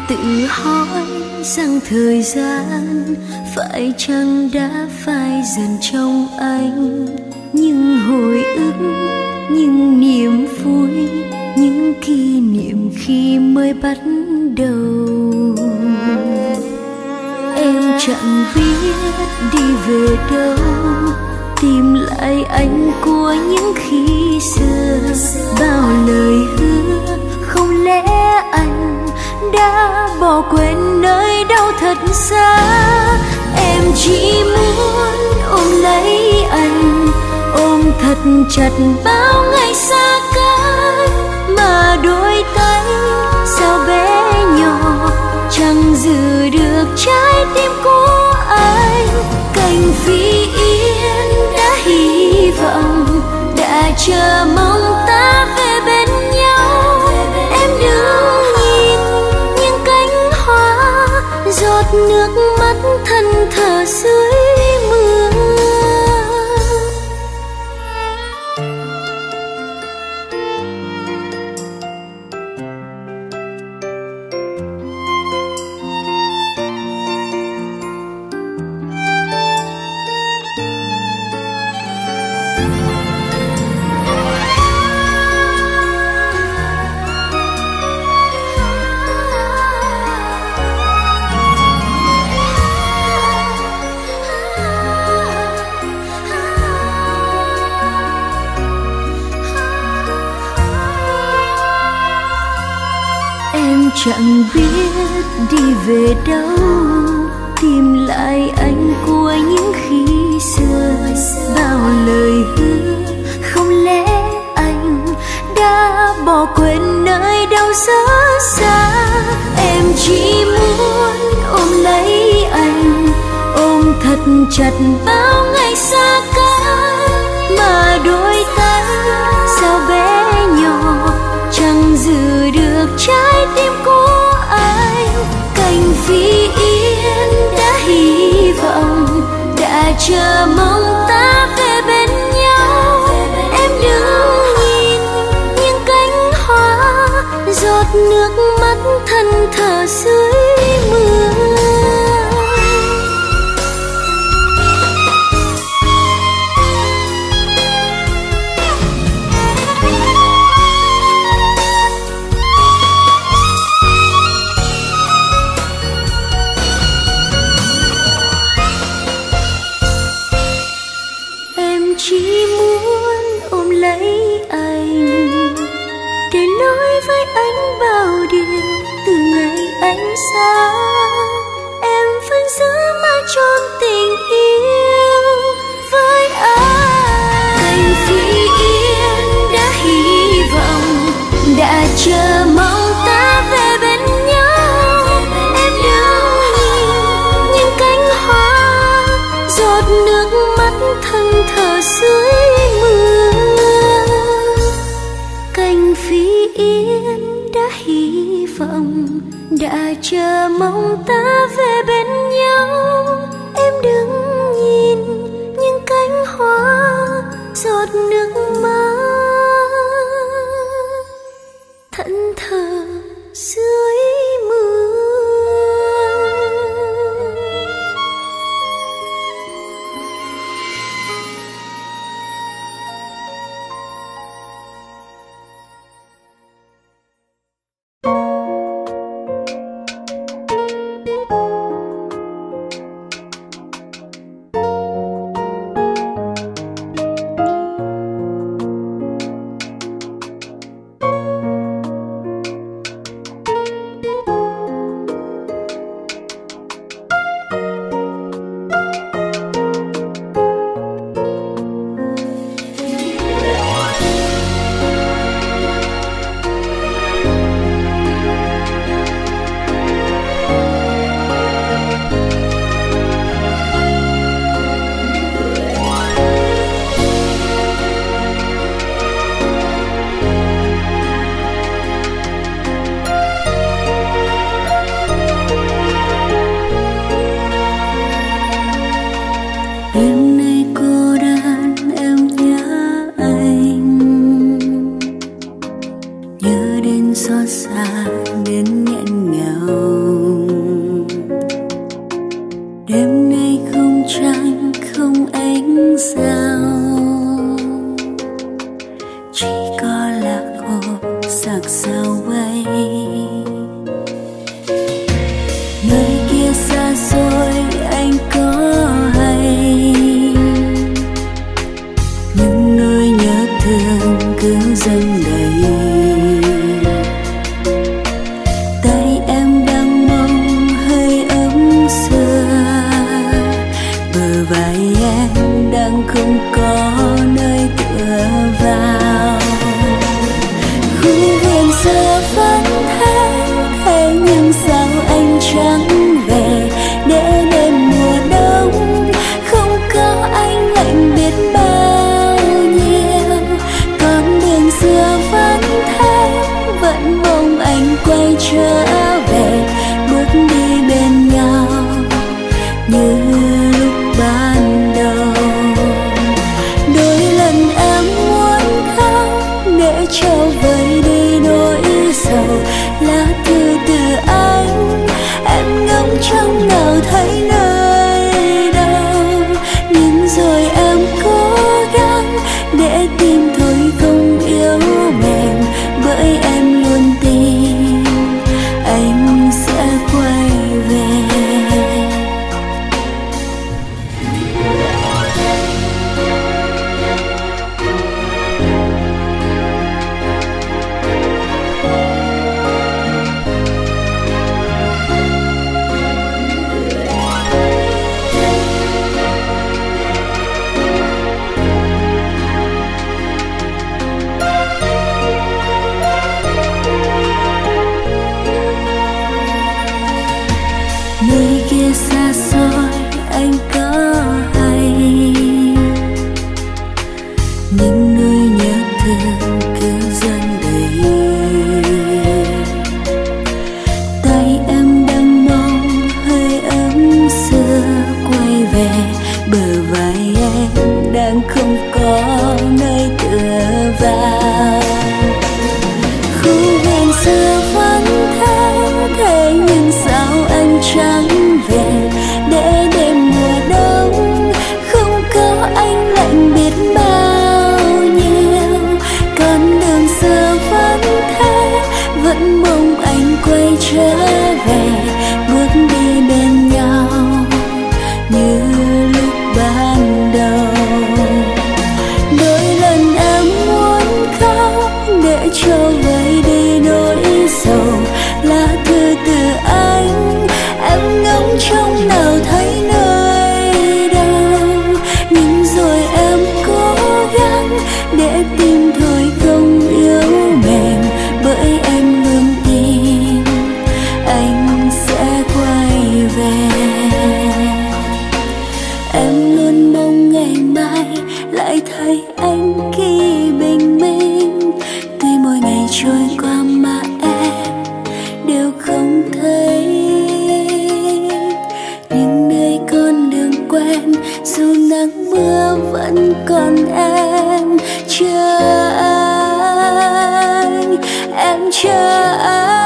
tự hỏi rằng thời gian phải chăng đã phai dần trong anh, những hồi ức, những niềm vui, những kỷ niệm khi mới bắt đầu. Em chẳng biết đi về đâu, tìm lại anh của những khi xưa. Bao lời hứa, không lẽ anh đã bỏ quên nơi đâu thật xa. Em chỉ muốn ôm lấy anh, ôm thật chặt bao ngày xa cách, mà đôi tay sao bé nhỏ chẳng giữ được trái tim của anh. Cành phi yên đã hy vọng, đã chờ mong ta về bên nhau. Em đứng nhìn những cánh hoa, giọt nước mắt thân thờ dưới mưa. Chẳng biết đi về đâu, tìm lại anh của những khi xưa. Bao lời hứa, không lẽ anh đã bỏ quên nơi đâu rất xa. Em chỉ muốn ôm lấy anh, ôm thật chặt bao ngày xa cách, mà đôi tay sao bé nhỏ chẳng giữ được trái tim của anh. Cành phi yên đã hy vọng, đã chờ mong ta về bên nhau. Em đứng nhìn những cánh hoa, giọt nước mắt thân thờ dưới mưa. Chỉ muốn ôm lấy anh, để nói với anh bao điều. Từ ngày anh xa, em vẫn giữ mãi trọn tình yêu với anh. Cành phi yên đã hy vọng, đã chờ mong ta về bên nhau. Em đứng nhìn những cánh hoa, giọt nước mắt thân thờ dưới mưa. Cành phi yên đã hy vọng, đã chờ mong ta về bên nhau. Em đứng nhìn những cánh hoa, giọt nước mắt thẫn thờ dưới mưa. chỉ có lạc hồn sắc sao bay. Nơi kia xa xôi anh có hay những nỗi nhớ thương cứ dâng đầy. Tay em đang mong hơi ấm xưa, bờ vai em đang không có nơi tựa vào. Khu vườn xưa vẫn thế nhưng sao anh chẳng về, để đêm mùa đông không có anh lạnh biết bao nhiêu. Con đường xưa vẫn thế, vẫn mong anh quay trở về, bước đi bên nhau như lúc ban đầu. Đôi lần em muốn khóc để cho vơi đi nỗi sầu, lá thư từ anh em ngóng trông nào thấy nơi đâu. Nhưng rồi em cố gắng để tim thôi không yếu mềm, bởi em luôn tin anh sẽ quay về. Nơi kia xa xôi anh có hay những nỗi nhớ thương cứ dâng đầy. Tay em đang mong hơi ấm xưa quay về, bờ vai em đang không có nơi tựa vào. Khu vườn xưa vẫn thế nhưng sao anh chẳng về, để đêm mùa đông không có anh lạnh biết bao nhiêu. Con đường xưa vẫn thế, vẫn mong anh quay trở về, bước đi bên nhau như lúc ban đầu. Đôi lần em muốn khóc để cho vơi đi nỗi sầu, lá thư từ anh em ngóng trông nào thấy nơi đâu. Nhưng rồi em cố gắng để tim thôi không yếu mềm, bởi em luôn tin anh sẽ quay về. Em luôn mong ngày mai lại thấy anh khi bình minh, tuy mỗi ngày trôi qua mà em đều không thấy. Nhưng nơi con đường quen dù nắng mưa vẫn còn em chờ anh, em chờ anh.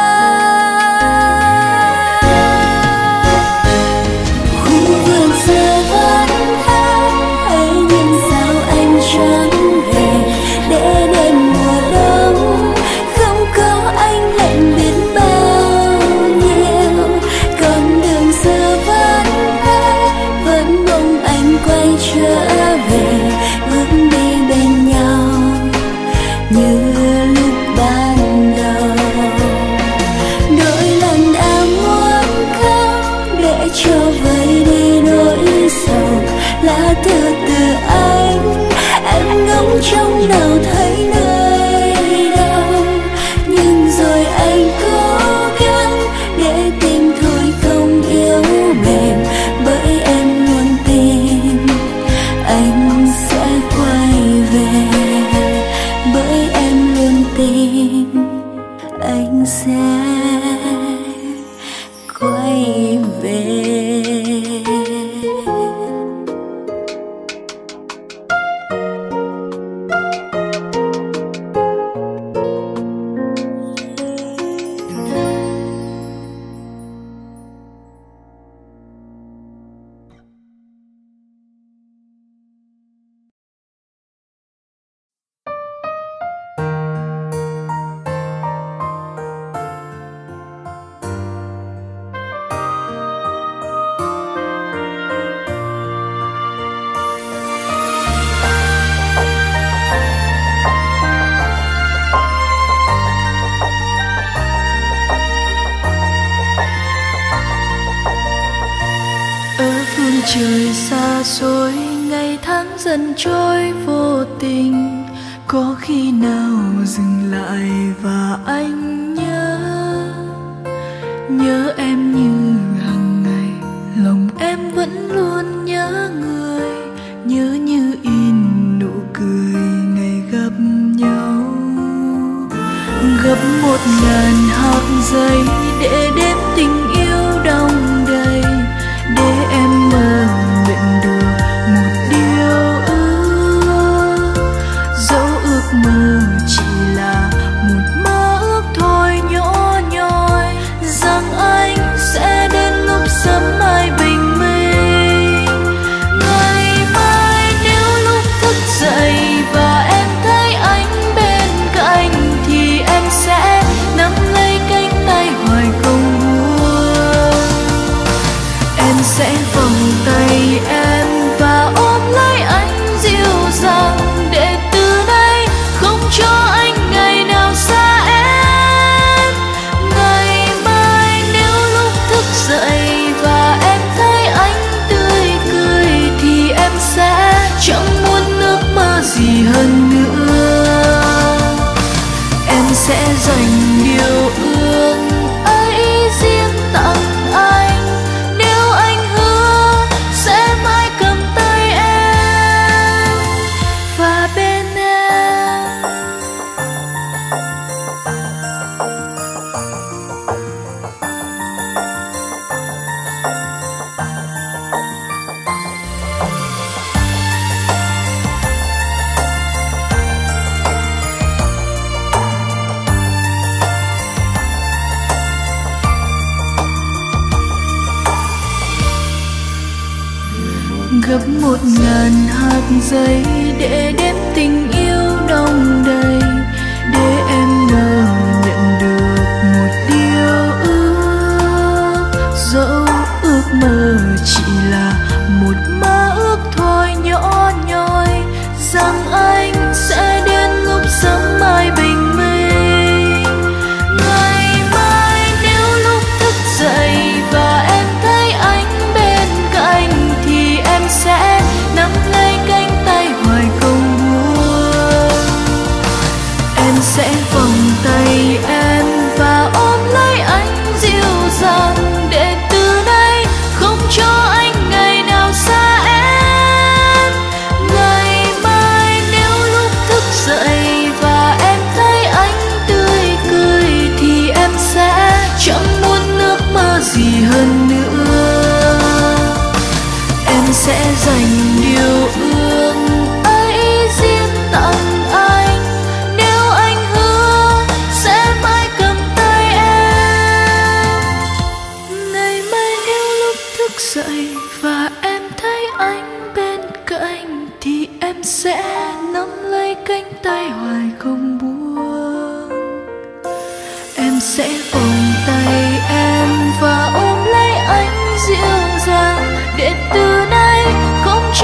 Khu vườn xưa vẫn thế nhưng sao anh chẳng về, để đêm mùa đông không có anh lạnh biết bao nhiêu. Con đường xưa vẫn thế, vẫn mong anh quay trở về, bước đi bên nhau như lúc ban đầu. Đôi lần em muốn khóc để cho vơi đi nỗi sầu, lá thư từ anh em ngóng trông nào thấy nơi đâu. Nhưng rồi anh cố gắng để tim thôi không yếu mềm, bởi em luôn tin anh sẽ quay về, bởi em luôn tin anh sẽ quay về. trời xa xôi, ngày tháng dần trôi vô tình, có khi nào dừng lại và anh nhớ em như hàng ngày, lòng em vẫn luôn nhớ người, nhớ như in nụ cười ngày gặp nhau. Gấp 1000 hạt giấy để đếm tình yêu đong đầy, để em mơ nguyện được một điều ước. Dẫu ước mơ chỉ là một mơ ước thôi nhỏ nhoi, rằng anh sẽ đến lúc sớm mai bình minh. Ngày mai nếu lúc thức dậy và em thấy anh bên cạnh, thì em sẽ nắm lấy cánh tay hoài không buông. Em sẽ vòng tay em và ôm lấy anh dịu dàng, để từ nay không cho anh ngày nào xa em. Ngày mai nếu lúc thức dậy và em thấy anh tươi cười, thì em sẽ chẳng muốn ước mơ gì hơn nữa. Em sẽ dành điều ước ấy riêng tặng anh, nếu anh hứa sẽ mãi cầm tay em và bên em. Gấp 1000 hạt giấy để đếm tình yêu đong đầy, để em mơ nhận được một điều ước. Dẫu ước mơ chỉ là một mơ ước thôi nhỏ nhoi, rằng anh sẽ đến lúc sớm mai bình minh. Ngày mai nếu lúc thức dậy và em thấy anh bên cạnh, thì em sẽ nắm lấy cánh tay hoài không buông. Em sẽ vòng tay em và ôm lấy anh dịu dàng, để từ nay không cho anh ngày nào xa em. Ngày mai nếu lúc thức dậy và em thấy anh tươi cười, thì em sẽ chẳng muốn ước mơ gì hơn nữa. Em sẽ dành điều ước ấy riêng tặng anh, nếu anh hứa sẽ mãi cầm tay em. Ngày mai nếu lúc thức dậy và em thấy anh bên cạnh, thì em sẽ nắm lấy cánh tay hoài không buông. Em sẽ vòng tay em và ôm lấy anh dịu dàng, để từ nay không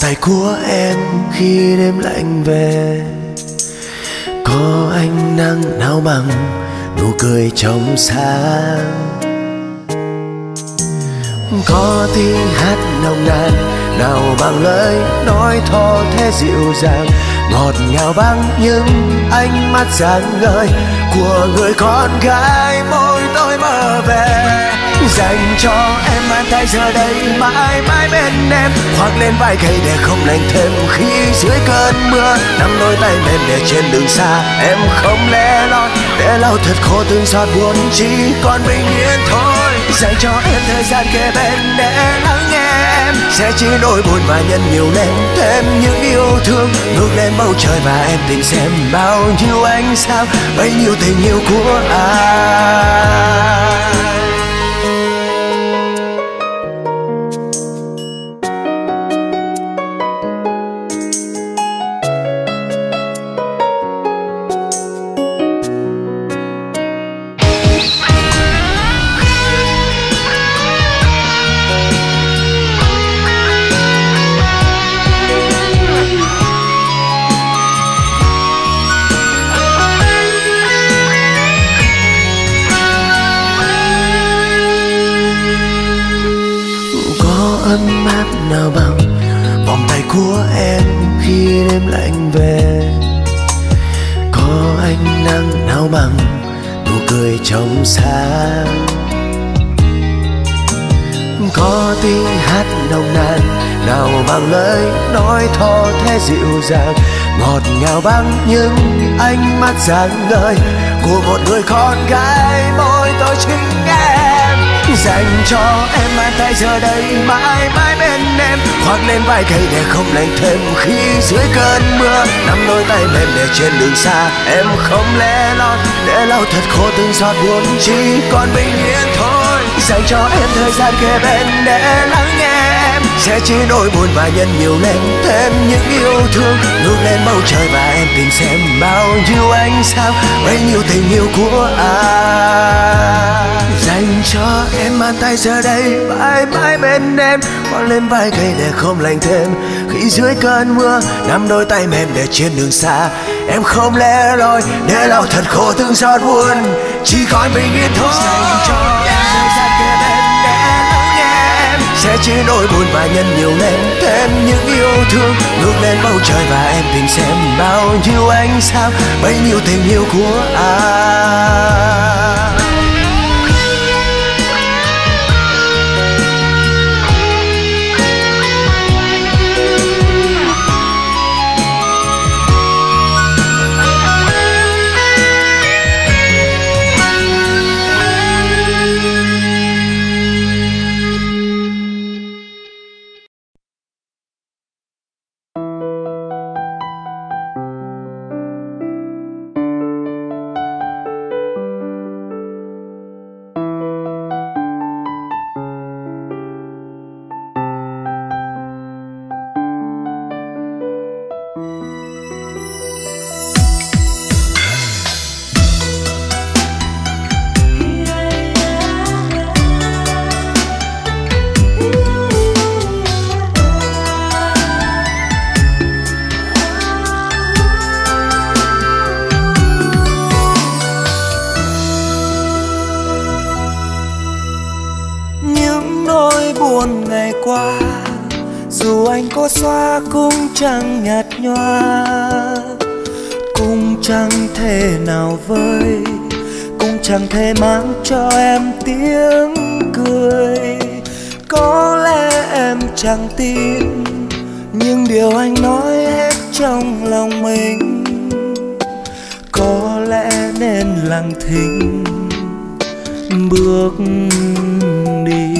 tay của em khi đêm lạnh về. Có ánh nắng nào bằng nụ cười trong sáng. Có tiếng hát nồng nàn nào bằng lời nói thô thế dịu dàng, ngọt ngào bằng những ánh mắt sáng ngời của người con gái môi tôi mơ về. Dành cho em bàn tay giờ đây mãi mãi bên em, khoác lên vai gầy để không lạnh thêm khi dưới cơn mưa. Nắm đôi tay mềm để trên đường xa em không lẻ loi, để lau thật khô từng giọt buồn chỉ còn bình yên thôi. Dành cho em thời gian kề bên để lắng nghe em, sẽ chỉ nỗi buồn và nhân nhiều lên thêm những yêu thương. Ngước lên bầu trời và em tìm xem bao nhiêu ánh sao, bấy nhiêu tình yêu của ai. Ấm áp nào bằng vòng tay của em khi đêm lạnh về. Có ánh nắng nào bằng nụ cười trong sáng. Có tiếng hát nồng nàn nào bằng lời nói thô thế dịu dàng, ngọt ngào bằng những ánh mắt sáng ngời của một người con gái môi tôi chính em. Dành cho em bàn tay giờ đây mãi mãi bên em, khoác lên vai gầy để không lạnh thêm khi dưới cơn mưa. Nắm đôi tay mềm để trên đường xa em không lẻ loi, để lau thật khô từng giọt buồn chỉ còn bình yên thôi. Dành cho em thời gian kề bên để lắng nghe em, sẽ chỉ nỗi buồn và nhân nhiều lên thêm những yêu thương. Ngước lên bầu trời và em tìm xem bao nhiêu ánh sao, bấy nhiêu tình yêu của ai. Dành cho em bàn tay giờ đây mãi mãi bên em, khoác lên vai gầy để không lạnh thêm khi dưới cơn mưa. Nắm đôi tay mềm để trên đường xa em không lẻ loi, để lau thật khô từng giọt buồn chỉ còn bình yên thôi. Dành cho em thời gian kề bên để lắng nghe em, sẽ chỉ nỗi buồn và nhân nhiều lên thêm những yêu thương. Ngước lên bầu trời và em tìm xem bao nhiêu ánh sao, bấy nhiêu tình yêu của ai. Dù anh có xóa cũng chẳng nhạt nhòa, cũng chẳng thể nào vơi, cũng chẳng thể mang cho em tiếng cười. Có lẽ em chẳng tin những điều anh nói hết trong lòng mình, có lẽ nên lặng thinh bước đi.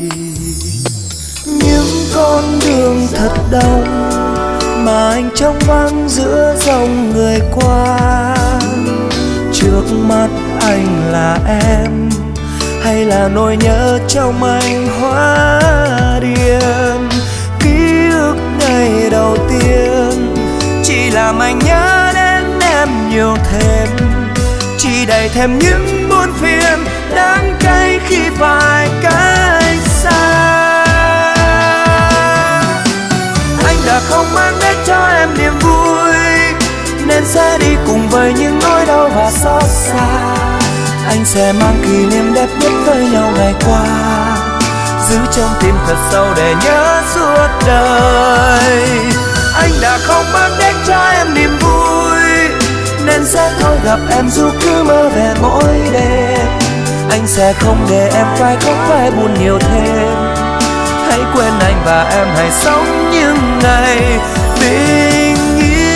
Những con đường thật đông mà anh trông vắng giữa dòng người qua. Trước mắt anh là em hay là nỗi nhớ trong anh hóa điên. Ký ức ngày đầu tiên chỉ làm anh nhớ đến em nhiều thêm, chỉ đầy thêm những buồn phiền đắng cay khi phải cách xa. Anh đã đã không mang đến cho em niềm vui, nên sẽ đi cùng với những nỗi đau và xót xa. Anh sẽ mang kỷ niệm đẹp nhất với nhau ngày qua, giữ trong tim thật sâu để nhớ suốt đời. Anh đã không mang đến cho em niềm vui, nên sẽ thôi gặp em dù cứ mơ về mỗi đêm. Anh sẽ không để em phải khóc phải buồn nhiều thêm. Hãy quên anh và em hãy sống những ngày bình yên.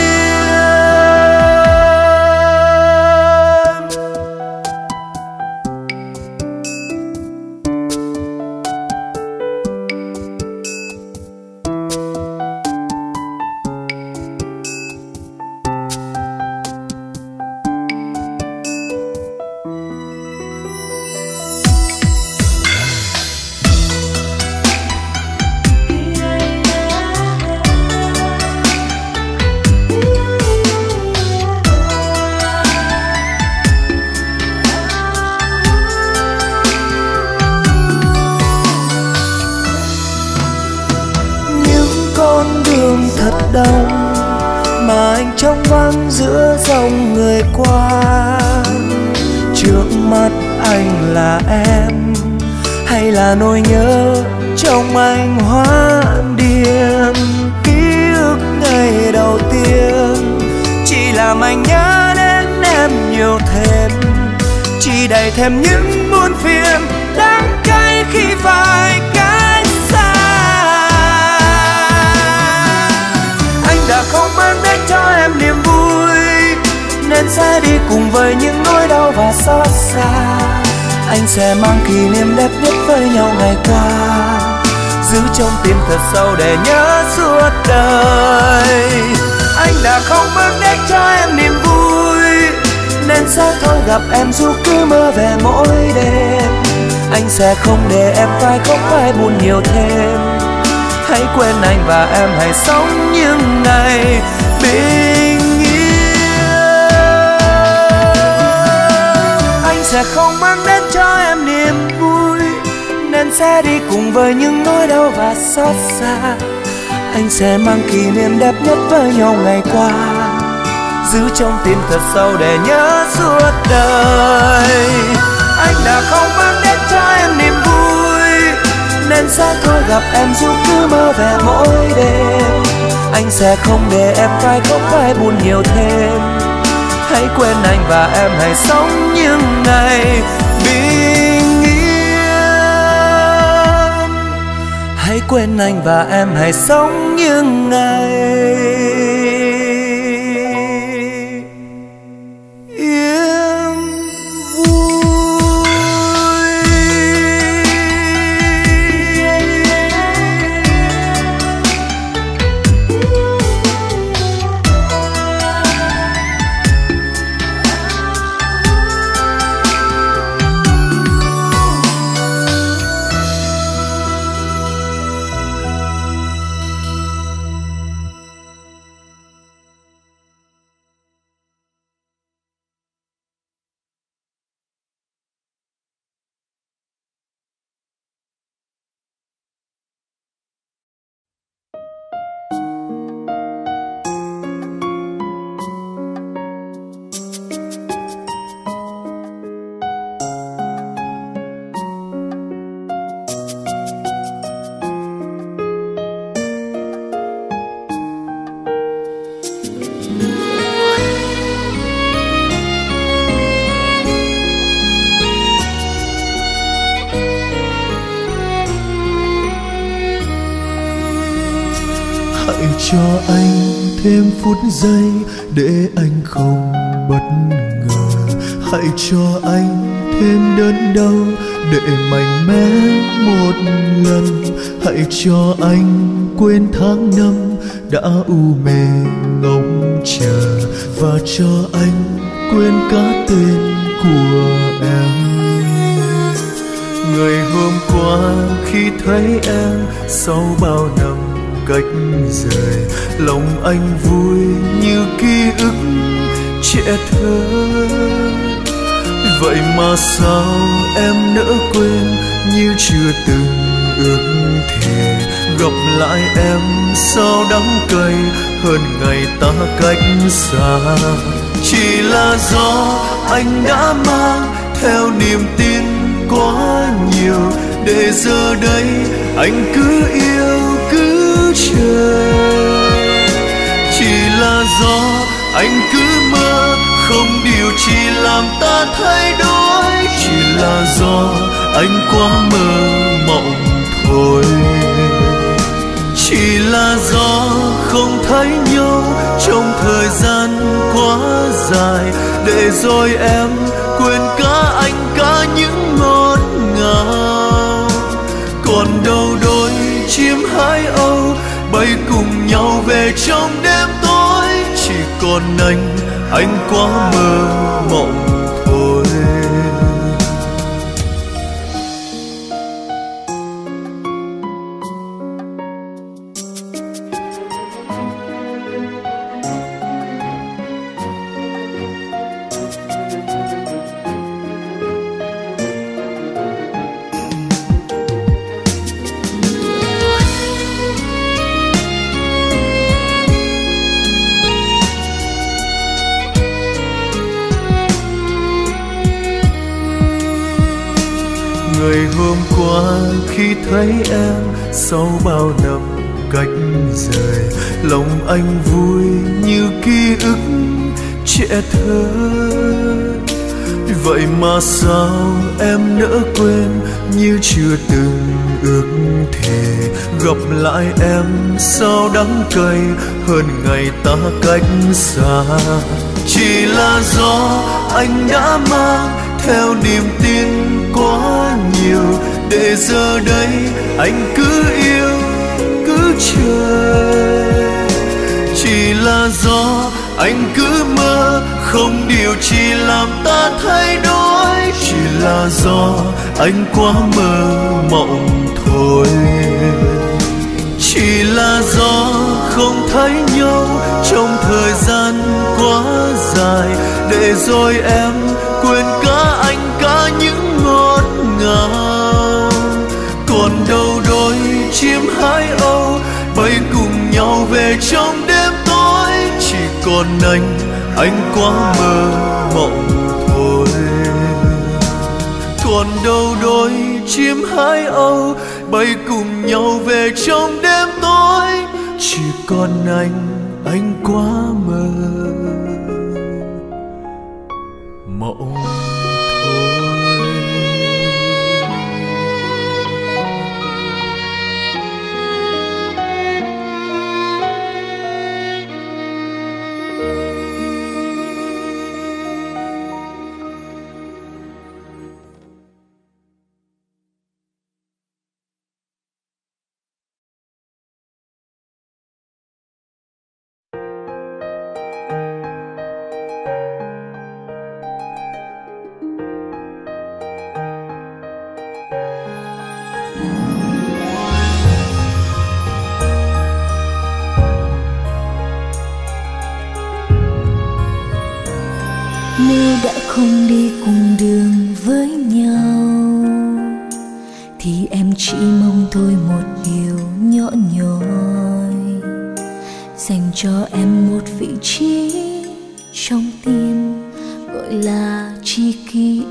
Đông mà anh trông vắng giữa dòng người qua. Trước mắt anh là em hay là nỗi nhớ trong anh hóa điên. Ký ức ngày đầu tiên chỉ làm anh nhớ đến em nhiều thêm, chỉ đầy thêm những muôn phiền đắng cay khi phải cách xa. Đã không mang đến cho em niềm vui, nên sẽ đi cùng với những nỗi đau và xót xa. Anh sẽ mang kỷ niệm đẹp nhất với nhau ngày qua, giữ trong tim thật sâu để nhớ suốt đời. Anh đã không mang đến cho em niềm vui, nên sẽ thôi gặp em dù cứ mơ về mỗi đêm. Anh sẽ không để em phải khóc phải buồn nhiều thêm. Hãy quên anh và em hãy sống những ngày bình yên. Anh sẽ không mang đến cho em niềm vui, nên sẽ đi cùng với những nỗi đau và xót xa. Anh sẽ mang kỷ niệm đẹp nhất với nhau ngày qua, giữ trong tim thật sâu để nhớ suốt đời. Anh đã không mang đến cho em niềm vui, nên sẽ thôi gặp em dù cứ mơ về mỗi đêm. Anh sẽ không để em phải khóc phải buồn nhiều thêm. Hãy quên anh và em hãy sống những ngày bình yên. Hãy quên anh và em hãy sống những ngày cho anh thêm phút giây để anh không bất ngờ. Hãy cho anh thêm đớn đau để mạnh mẽ một lần. Hãy cho anh quên tháng năm đã u mê ngóng chờ, và cho anh quên cả tên của em. Ngày hôm qua khi thấy em sau bao năm cách rời, lòng anh vui như ký ức trẻ thơ. Vậy mà sao em nỡ quên như chưa từng ước thề gặp lại em sao đắng cay hơn ngày ta cách xa. Chỉ là do anh đã mang theo niềm tin quá nhiều, để giờ đây anh cứ yêu cứ chờ. Chỉ là do anh cứ mơ không điều chỉ làm ta thay đổi. Chỉ là do anh quá mơ mộng thôi. Chỉ là do không thấy nhau trong thời gian quá dài, để rồi em quên cả anh cả những ngọt ngào. Còn đâu đôi chim hải âu bay cùng nhau về trong đêm tối. Chỉ còn anh quá mơ mộng thôi. Ngày hôm qua khi thấy em sau bao năm cách rời, lòng anh vui như ký ức trẻ thơ. Vậy mà sao em nỡ quên như chưa từng ước thề gặp lại em sao đắng cay hơn ngày ta cách xa. Chỉ là do anh đã mang theo niềm tin quá nhiều, để giờ đây anh cứ yêu cứ chờ. Chỉ là do anh cứ mơ không điều chỉ làm ta thay đổi. Chỉ là do anh quá mơ mộng thôi. Chỉ là do không thấy nhau trong thời gian quá dài, để rồi em quên cả anh cả những ngọt ngào. Còn đâu đôi chim hải âu bay cùng nhau về trong đêm tối. Chỉ còn anh quá mơ mộng thôi. Còn đâu đôi chim hải âu bay cùng nhau về trong đêm tối. Chỉ còn anh quá mơ mộng thôi. Nếu đã không đi cùng đường với nhau thì em chỉ mong thôi một điều nhỏ nhoi, dành cho em một vị trí trong tim gọi là tri kỷ.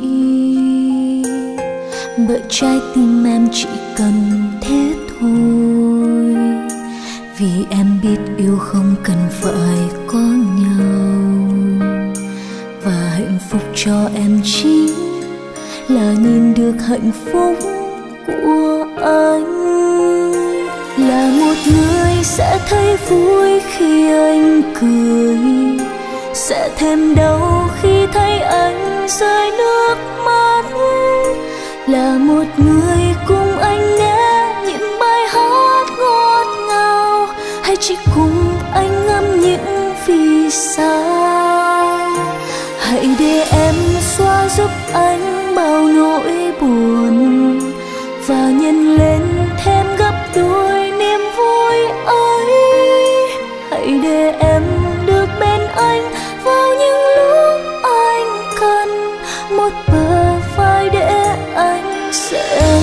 Bởi trái tim em chỉ cần thế thôi, vì em biết yêu không cần phải có nhau. Và hạnh phúc cho em chính là nhìn được hạnh phúc của anh. Là một người sẽ thấy vui khi anh cười, sẽ thêm đau khi thấy anh rơi nước mắt. Là một người cùng anh nghe những bài hát ngọt ngào, hay chỉ cùng anh ngắm những vì sao. Hãy để em xóa giúp anh bao nỗi buồn và nhân lên thêm gấp đôi niềm vui ấy. Hãy để em được bên anh vào những lúc anh cần một bờ vai để anh sẽ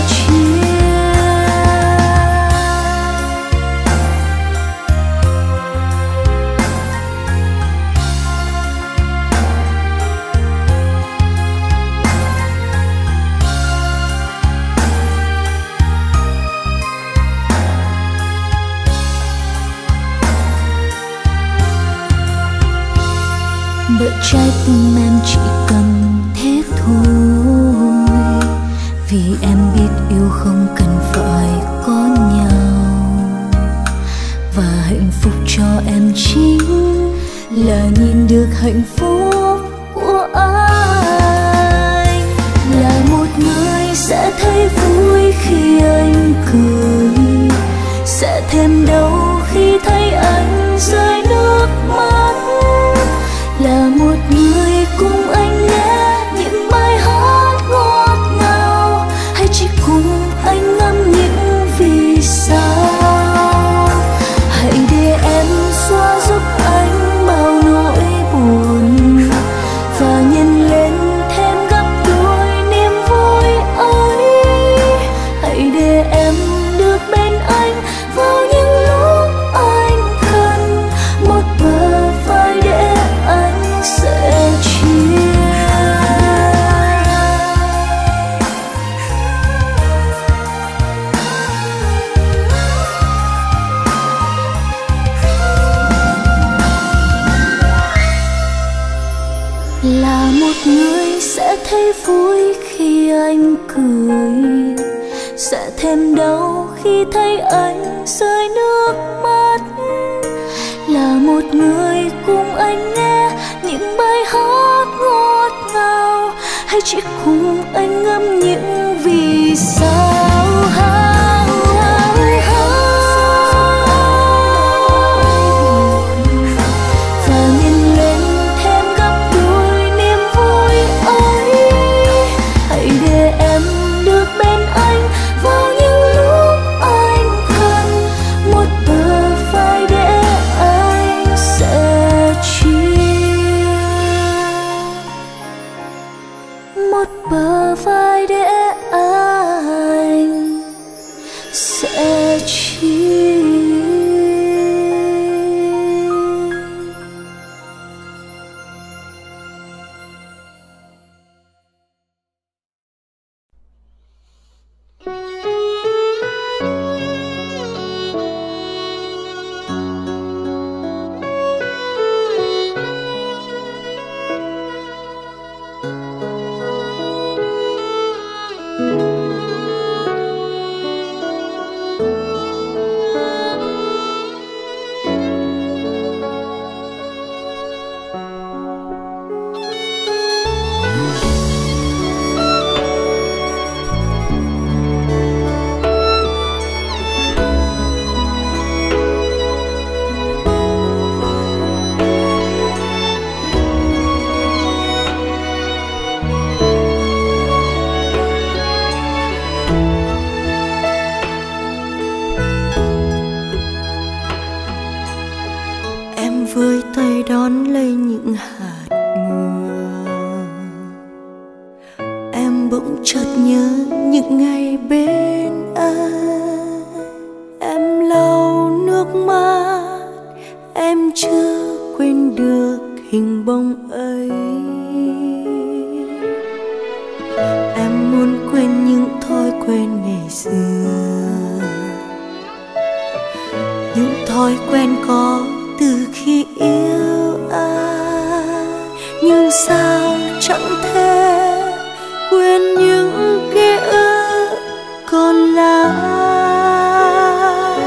bởi trái tim em chỉ cần thế thôi. Vì em biết yêu không cần phải có nhau, và hạnh phúc cho em chính là nhìn được hạnh phúc của anh. Là một người sẽ thấy vui khi anh cười, sẽ thêm đau khi thấy anh rơi nước mắt. Là một người cùng anh nghe những bài hát ngọt ngào, hay chỉ cùng anh ngắm những vì sao. Hãy để em xóa giúp anh bao nỗi buồn, và nhân lên thêm gấp đôi niềm vui ấy. Hãy để em được bên anh vào những lúc anh cần, một bờ vai để anh sẽ chia. Là một người sẽ thấy vui khi anh cười, sẽ thêm đau khi thấy anh rơi nước mắt. Là một người cùng anh nghe những bài hát ngọt ngào, hay chỉ cùng anh ngắm những vì sao. Và nhân lên thêm gấp đôi niềm vui ấy. Hãy để em được bên anh vào những lúc anh cần, một bờ vai để anh sẽ chia. Một bờ vai để anh sẽ chia. Với tay đón lấy những hạt mưa, em bỗng chợt nhớ những ngày bên anh. Em lau nước mắt, em chưa quên được hình bóng ấy. Em muốn quên những thói quen ngày xưa, những thói quen có từ khi yêu ai, nhưng sao chẳng thể quên những ký ức còn lại.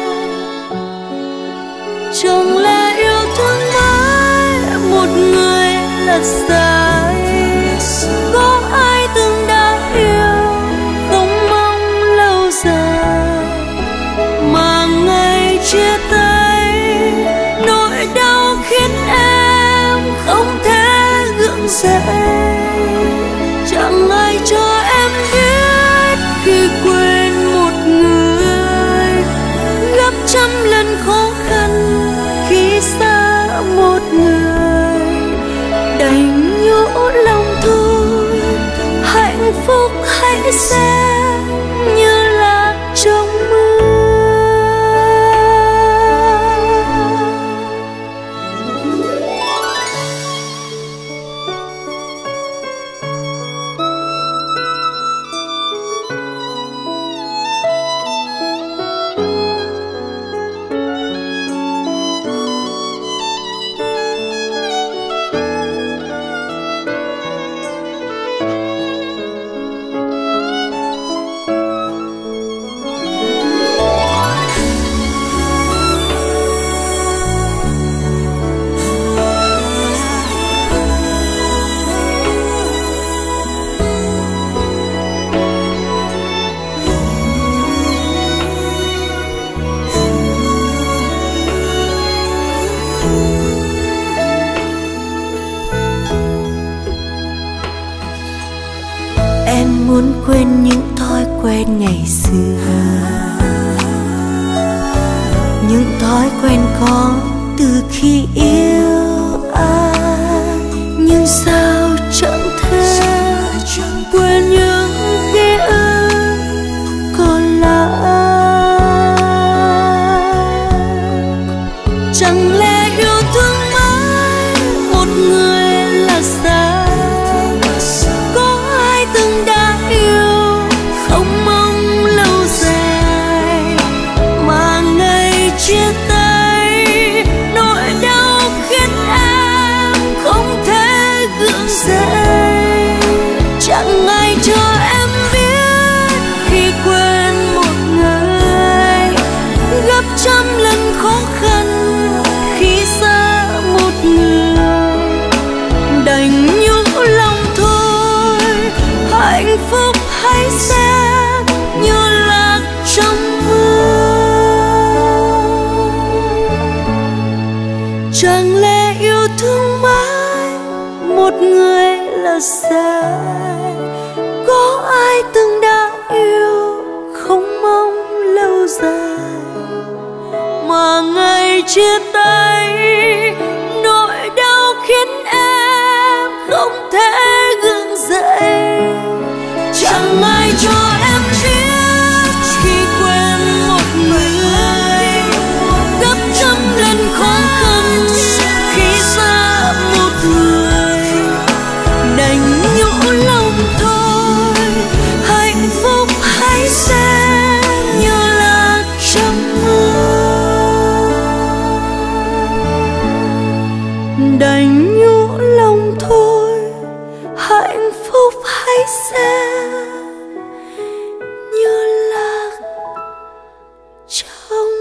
Chẳng lẽ yêu thương mãi một người là sai? Có ai từng đã yêu không mong lâu dài, mà ngày chia tay nỗi đau khiến em không thể gượng dậy. Chẳng ai cho em biết khi quên một người gấp trăm lần khó khăn khi xa một người. Đành nhủ lòng thôi, hạnh phúc hãy xem như lạc trong mưa. muốn quên những thói quen ngày xưa, những thói quen có từ khi yêu ai. Nhưng sao chẳng thể quên những ký ức còn lại. Chẳng lẽ yêu thương mãi một người là sai? Có ai từng đã yêu không mong lâu dài, mà ngày chia tay nỗi đau khiến em không thể gượng dậy. Chẳng ai cho em biết khi quên một người gấp trăm lần khó khăn khi xa một người. Đành nhủ lòng thôi, hạnh phúc hãy xem như lạc trong mưa. Chẳng lẽ yêu thương mãi một người là sai? Có ai từng đã yêu không mong lâu dài, mà ngày chia tay nỗi đau khiến em không thể gượng dậy. Chẳng ai cho em biết khi quên một người gấp trăm lần khó khăn khi xa một người. Đành nhủ lòng thôi, hạnh phúc hãy xem như lạc trong mưa. Đành nhủ lòng thôi, hạnh phúc hãy xem như lạc trong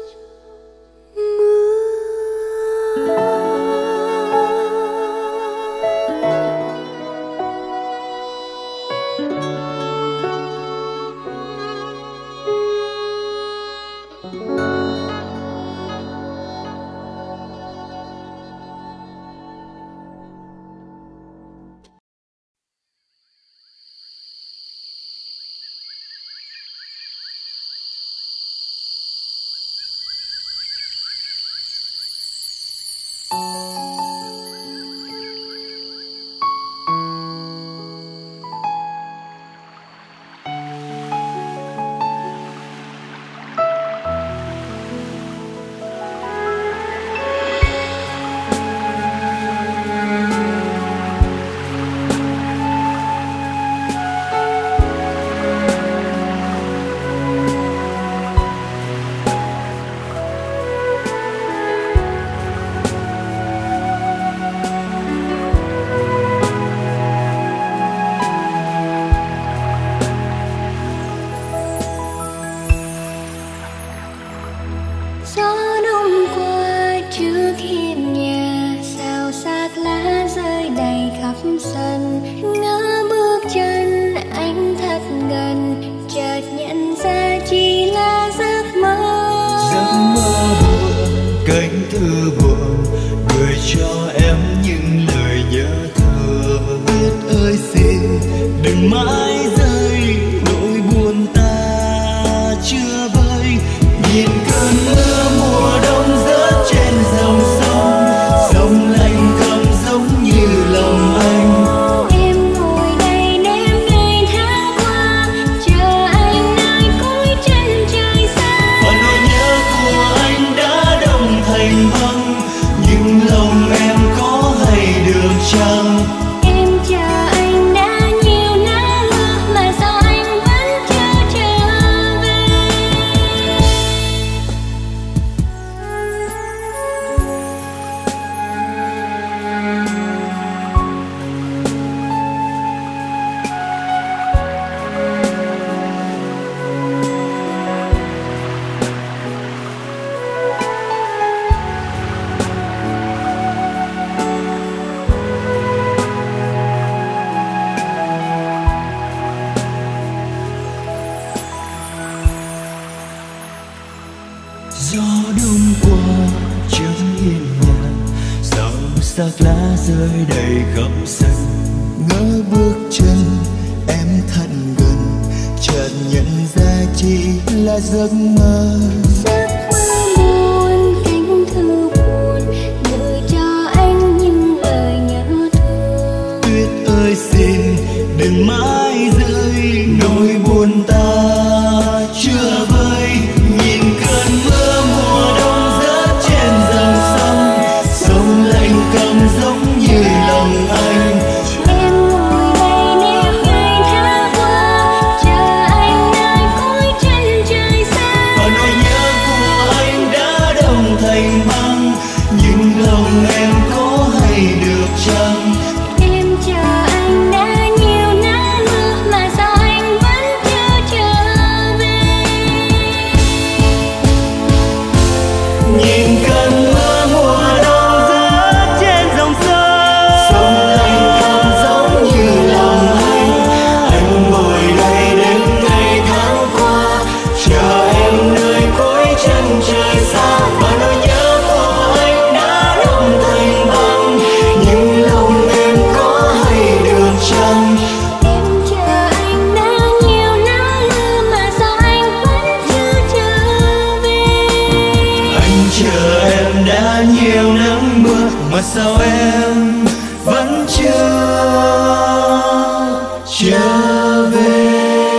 mưa. Gió đông qua trước hiên nhà, xào xạc lá rơi đầy khắp sân. Ngỡ bước chân anh thật gần, chợt nhận ra chỉ là giấc mơ. Giấc mơ buồn, cánh thư buồn, gửi cho em những lời nhớ thương. Biết ơi xin đừng mãi rơi, nỗi buồn ta chưa vơi. Nhìn cơn mưa mùa đông rớt trên dòng sông, sông lạnh thầm giống như lòng anh. Em ngồi đây đêm ngày tháng qua, chờ anh nơi cuối chân trời xa. Và nỗi nhớ của anh đã đông thành băng, nhưng lòng em có hay được chăng? Em chờ anh đã nhiều nắng mưa, mà sao anh vẫn chưa trở về? Gió đông qua chẳng yên nhà, sao xác lá rơi đầy khắp sân. Ngỡ bước chân em thật chỉ là giấc mơ. Giấc mơ buồn, cánh thư buồn gửi cho anh những lời nhớ thương. Tuyết ơi xin đừng mãi rơi, nỗi buồn ta chưa vơi. Nhìn cơn mưa mùa đông rớt trên dòng sông, sông lạnh cầm giống như lòng anh. Em ngồi đây nếp ngày tháng qua, chờ anh nơi cuối chân trời xa. Và nỗi nhớ của anh đã đông thành băng, nhưng lòng em có hay được chăng? Em chờ anh đã nhiều nắng mưa, mà sao anh vẫn chưa trở về. Nhìn cơn mưa mùa đông rớt trên dòng sông, sông lạnh cầm giống như lòng anh. Anh ngồi đây đến ngày tháng qua, chờ em nơi cuối chân trời xa. Và nỗi nhớ của anh đã đông thành băng, nhưng lòng em có hay được chăng? Em chờ anh đã nhiều nắng mưa, mà sao anh vẫn chưa trở về. Anh chờ em đã nhiều nắng mưa, mà sao em vẫn chưa trở về.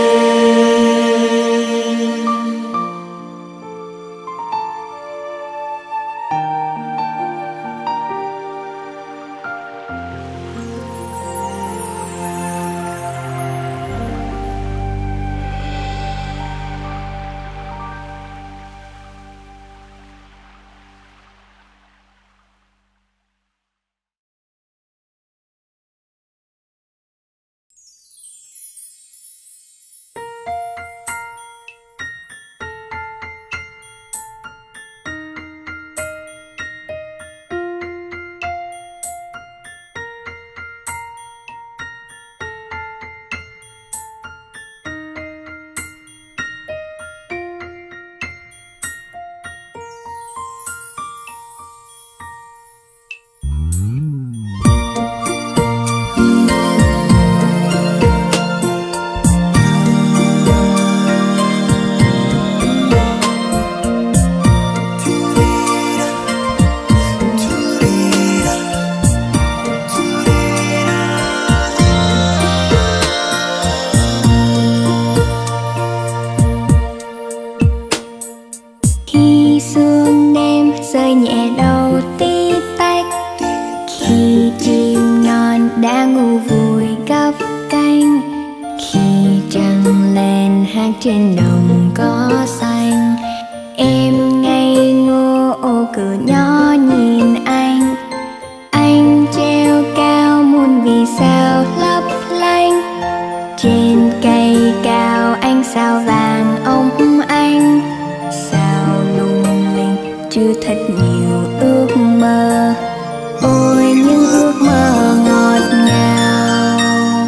Khi sương đêm rơi nhẹ đầu tí tách, khi chim non đã ngủ vùi gấp cánh, khi trăng lên hát trên đồng cỏ xanh, em ngây ngô ô cửa nhỏ nhìn anh. Anh treo cao muôn vì sao lấp lánh, trên cây cao ánh sao vàng ống anh. Sao lung linh chưa thật nhiều ước mơ, ôi những ước mơ ngọt ngào.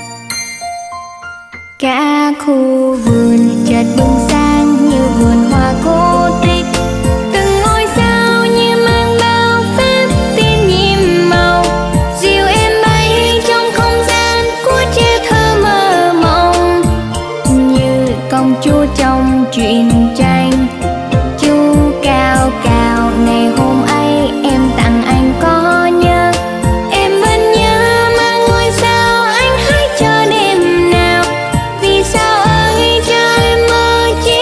Cả khu vườn chợt bừng sáng như vườn hoa cổ tích, từng ngôi sao như mang bao phép tin nhiệm màu, dìu em bay trong không gian của trẻ thơ mơ mộng, như công chúa trong truyện tranh. Chú cao cao ngày hôm ấy em tặng anh có nhớ, em vẫn nhớ mà ngôi sao anh hãy cho đêm nào. Vì sao ơi cho em mơ chỉ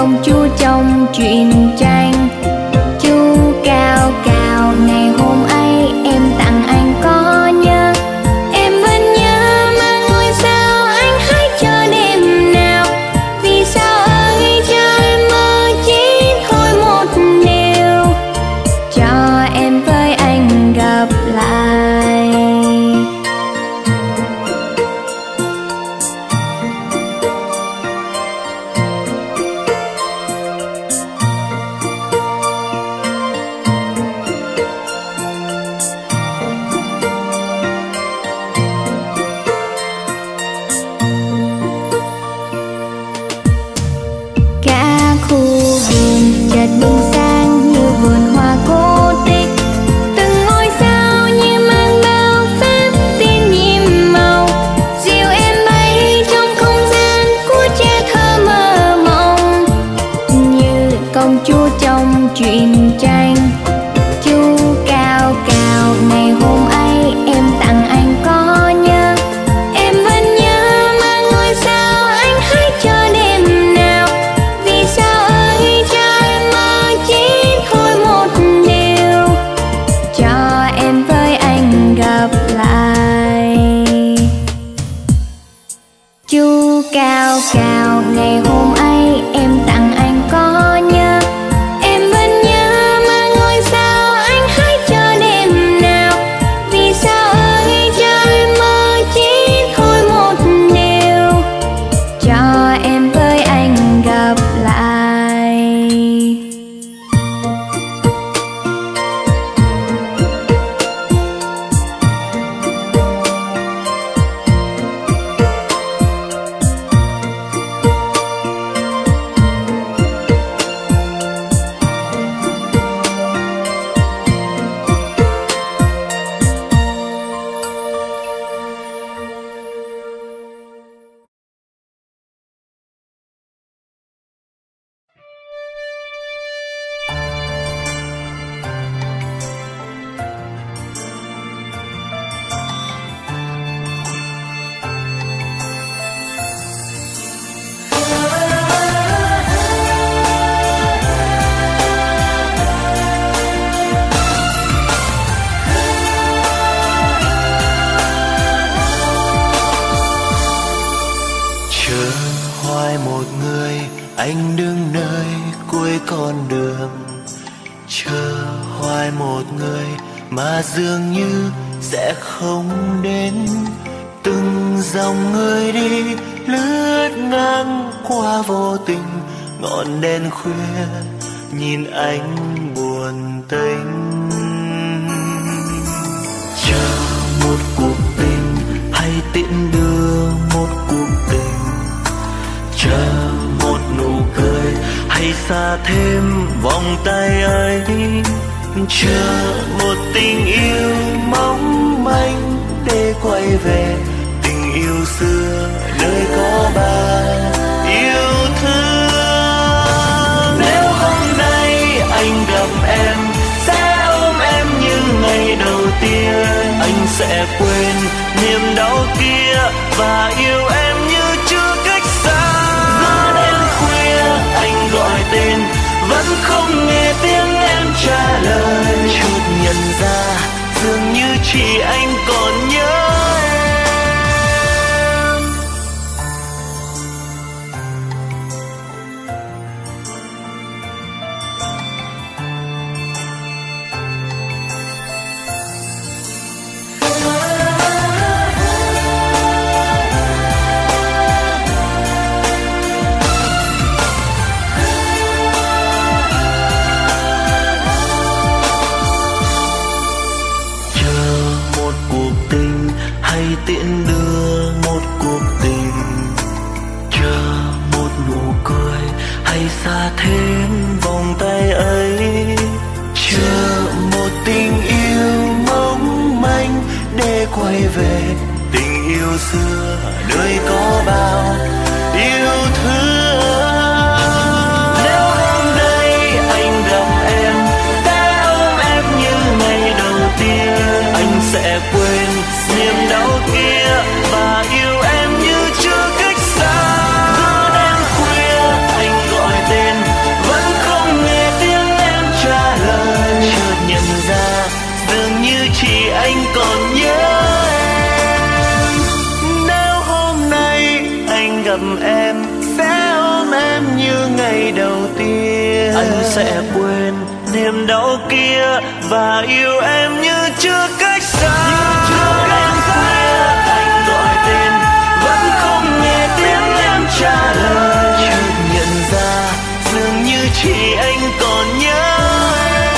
công chúa trong truyện tranh. Chú cao cao ngày hôm ấy em tặng anh có nhớ, em vẫn nhớ mà ngôi sao anh hãy chờ đêm nào. Vì sao ơi cho em mơ chỉ thôi một điều, cho em với anh gặp lại. Cả khu vườn chợt bừng sáng như vườn hoa cổ tích, từng ngôi sao như mang bao phép tin nhiệm màu, dìu em bay trong không gian của trẻ thơ mơ mộng, như công chúa trong truyện tranh. Chú cao cao ngày hôm ấy em tặng anh có nhớ, em vẫn nhớ mà ngôi sao anh hãy chờ đêm nào. Vì sao ơi cho em mơ chỉ thôi một điều, cho em với anh gặp lại. Chú cao cao ngày hôm ấy em tặng anh có nhớ, em vẫn nhớ mà ngôi sao anh hãy chờ đêm nào. Vì sao ơi cho em mơ chỉ thôi một điều, cho em với anh gặp lại. Chờ hoài một người, anh đứng nơi cuối con đường. Chờ hoài một người mà dường như sẽ không đến. Từng dòng người đi lướt ngang qua vô tình, ngọn đèn khuya nhìn anh buồn tênh. Chờ một cuộc tình hay tiễn đưa một cuộc tình, chờ một nụ cười hay xa thêm vòng tay ấy. Chờ một tình yêu mong manh để quay về tình yêu xưa nơi có bao yêu thương. Nếu hôm nay anh gặp em sẽ ôm em như ngày đầu tiên, anh sẽ quên niềm đau kia và yêu em như chưa cách xa. Giữa đêm khuya anh gọi tên vẫn không nghe tiếng em trả lời, chợt nhận ra dường như chỉ anh còn nhớ em. Tiễn đưa một cuộc tình, chờ một nụ cười hay xa thêm vòng tay ấy. Chờ một tình yêu mong manh để quay về tình yêu xưa nơi có bao yêu thương. Nếu hôm nay anh gặp em sẽ ôm em như ngày đầu tiên, anh sẽ quên niềm đau kia và yêu em như chưa cách xa. Giữa đêm khuya anh gọi tên gặp em sẽ ôm em như ngày đầu tiên. Anh sẽ quên niềm đau kia và yêu em như chưa cách xa. Đêm khuya anh gọi tên vẫn không nghe tiếng em trả lời. Chợt nhận ra dường như chỉ anh còn nhớ em.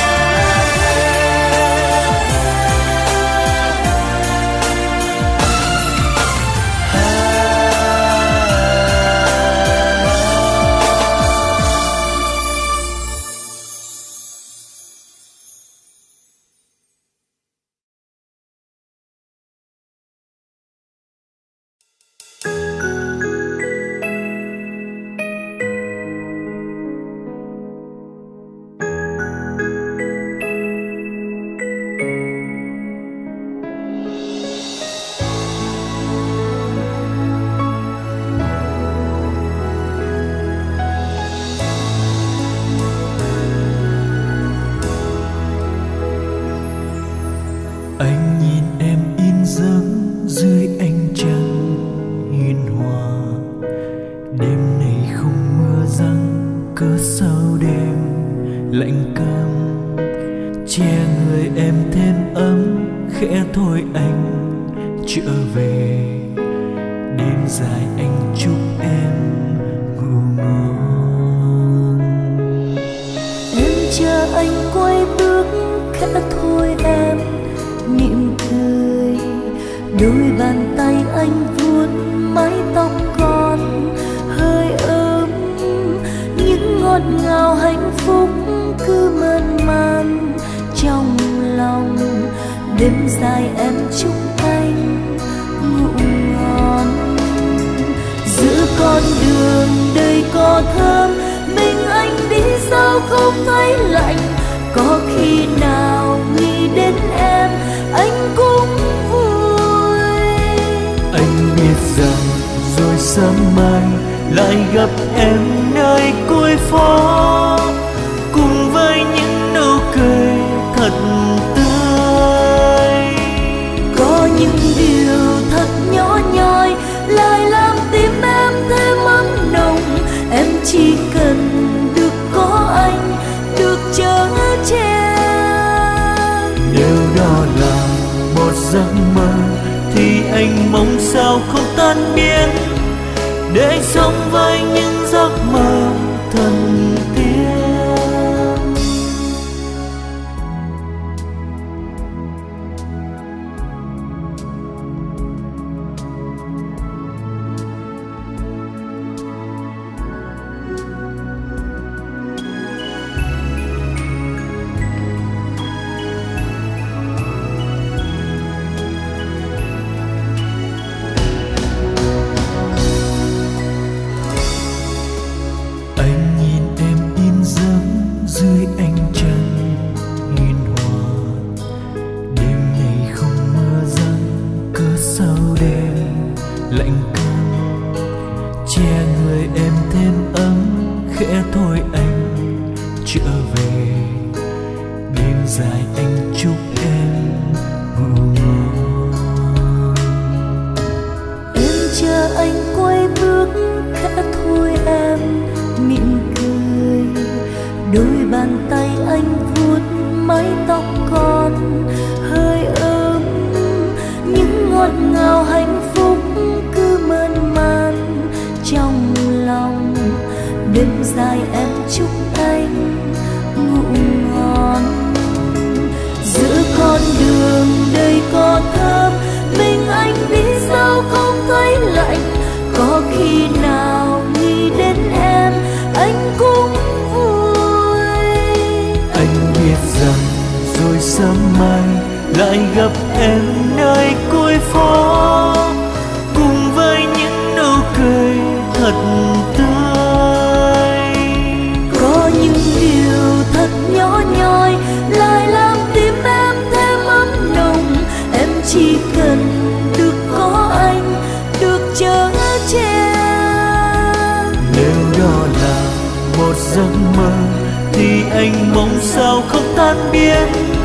Giấc mơ thì anh mong sao không tan biến,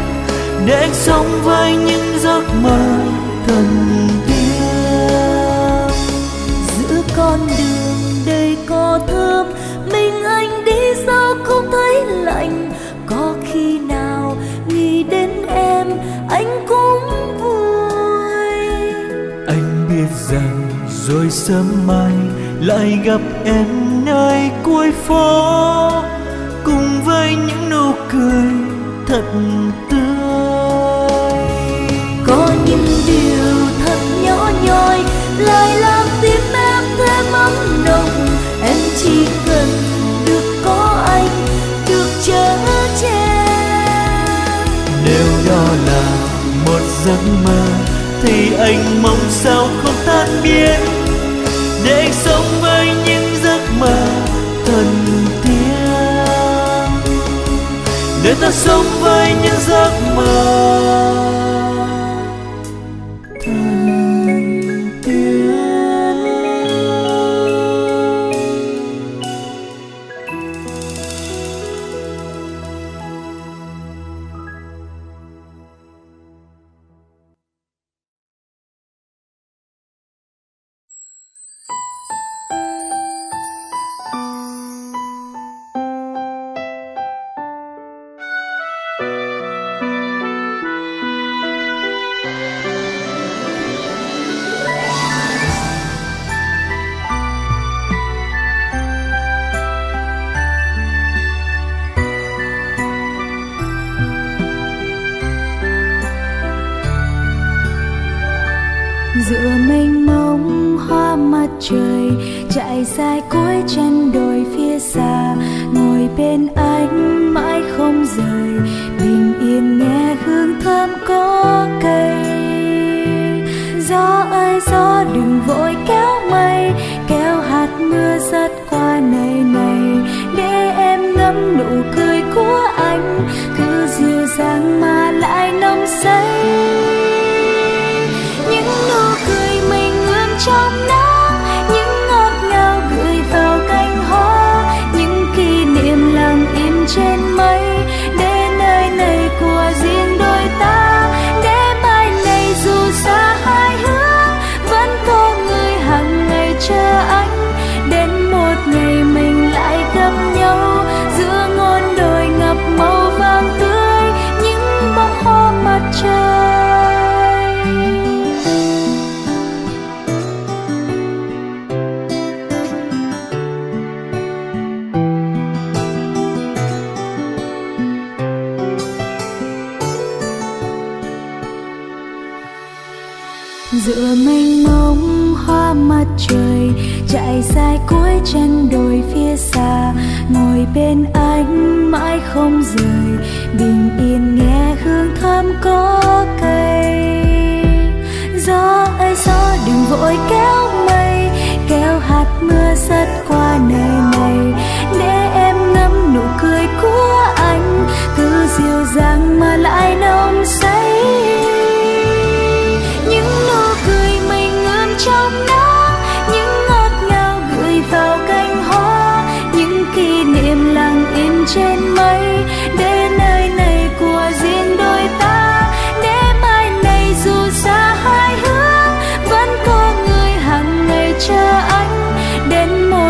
để anh sống với những giấc mơ thần tiên. Giữa con đường cây cỏ thơm, mình anh đi sao không thấy lạnh. Có khi nào nghĩ đến em anh cũng vui. Anh biết rằng rồi sớm mai lại gặp em nơi cuối phố, cùng với những nụ cười thật tươi. Có những điều thật nhỏ nhoi lại làm tim em thêm ấm nồng. Em chỉ cần được có anh, được chở che. Nếu đó là một giấc mơ thì anh mong sao không tan biến, để anh sống với những giấc mơ thân thiết, để ta sống với những giấc mơ thân thiết. Giữa mênh mông hoa mặt trời chạy dài cuối chân đồi phía xa, ngồi bên anh mãi không rời, bình yên nghe hương thơm có cây. Gió ơi gió đừng vội kéo mây, kéo hạt mưa rớt qua nơi này, để em ngắm nụ cười của anh, cứ dịu dàng mà lại nồng say. Những nụ cười mình ươm trong nắng, những ngọt ngào gửi vào cành hoa, những kỷ niệm lặng im trên mây, để nơi này của riêng đôi ta, để mai này dù xa hai hướng vẫn có người hàng ngày chờ anh, đến một ngày mình lại gặp nhau giữa ngọn đồi ngập màu vàng tươi, những bông hoa mặt trời. Giữa mênh mông hoa mặt trời chạy dài cuối chân đồi phía xa, ngồi bên anh mãi không rời, bình yên nghe hương thơm có cây. Gió ơi gió đừng vội kéo mây, kéo hạt mưa rớt qua nơi này, để em ngắm nụ cười của anh, cứ dịu dàng mà lại nồng say. Những nụ cười mình ươm trong nắng, những ngọt ngào gửi vào cành hoa, những kỷ niệm lặng im trên mây, để nơi này của riêng đôi ta, để mai này dù xa hai hướng vẫn có người hàng ngày chờ anh, đến một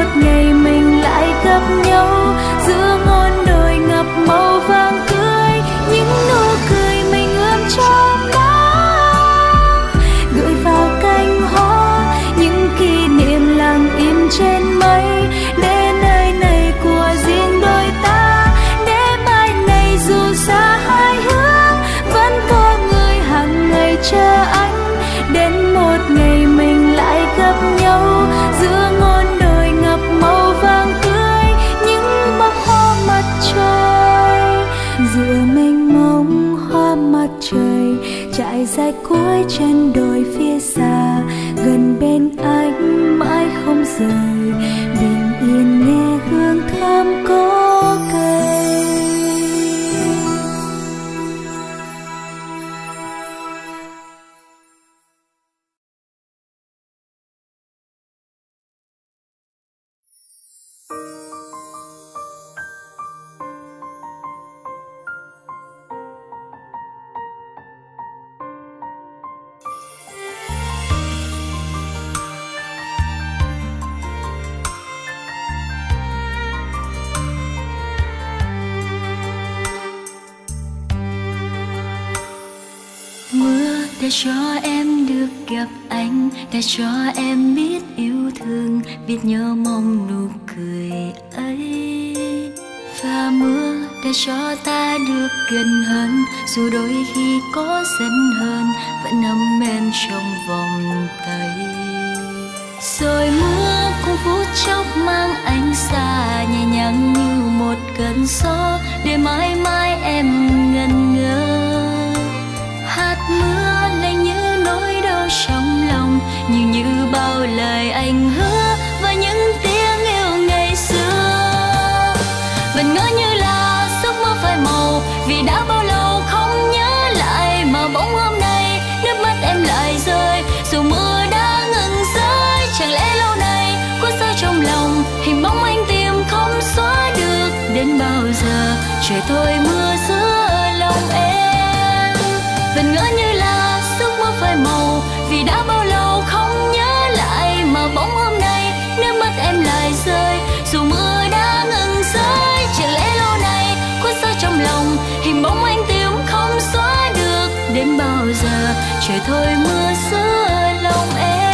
đã cho em được gặp anh, đã cho em biết yêu thương, biết nhớ mong nụ cười ấy. Và mưa đã cho ta được gần hơn, dù đôi khi có giận hơn vẫn ấm em trong vòng tay. Rồi mưa cũng phút chốc mang anh xa, nhẹ nhàng như một cơn gió, để mãi mãi em ngẩn ngơ. Hạt mưa lạnh như nỗi đau trong lòng, như bao lời anh hứa và những tiếng yêu ngày xưa. Vẫn ngỡ như là giấc mơ phai màu, vì đã bao lâu không nhớ lại, mà bỗng hôm nay nước mắt em lại rơi. Dù mưa đã ngừng rơi, chẳng lẽ lâu nay có sao trong lòng, hình bóng anh tìm không xóa được. Đến bao giờ trời thôi mưa giữa lòng em. Vẫn ngỡ như là giấc mơ phai màu, vì đã bao lâu không nhớ lại, mà bỗng hôm nay nước mắt em lại rơi. Dù mưa đã ngừng rơi, chẳng lẽ lâu nay có sao trong lòng, hình bóng anh tìm không xóa được. Đến bao giờ trời thôi mưa giữa lòng em.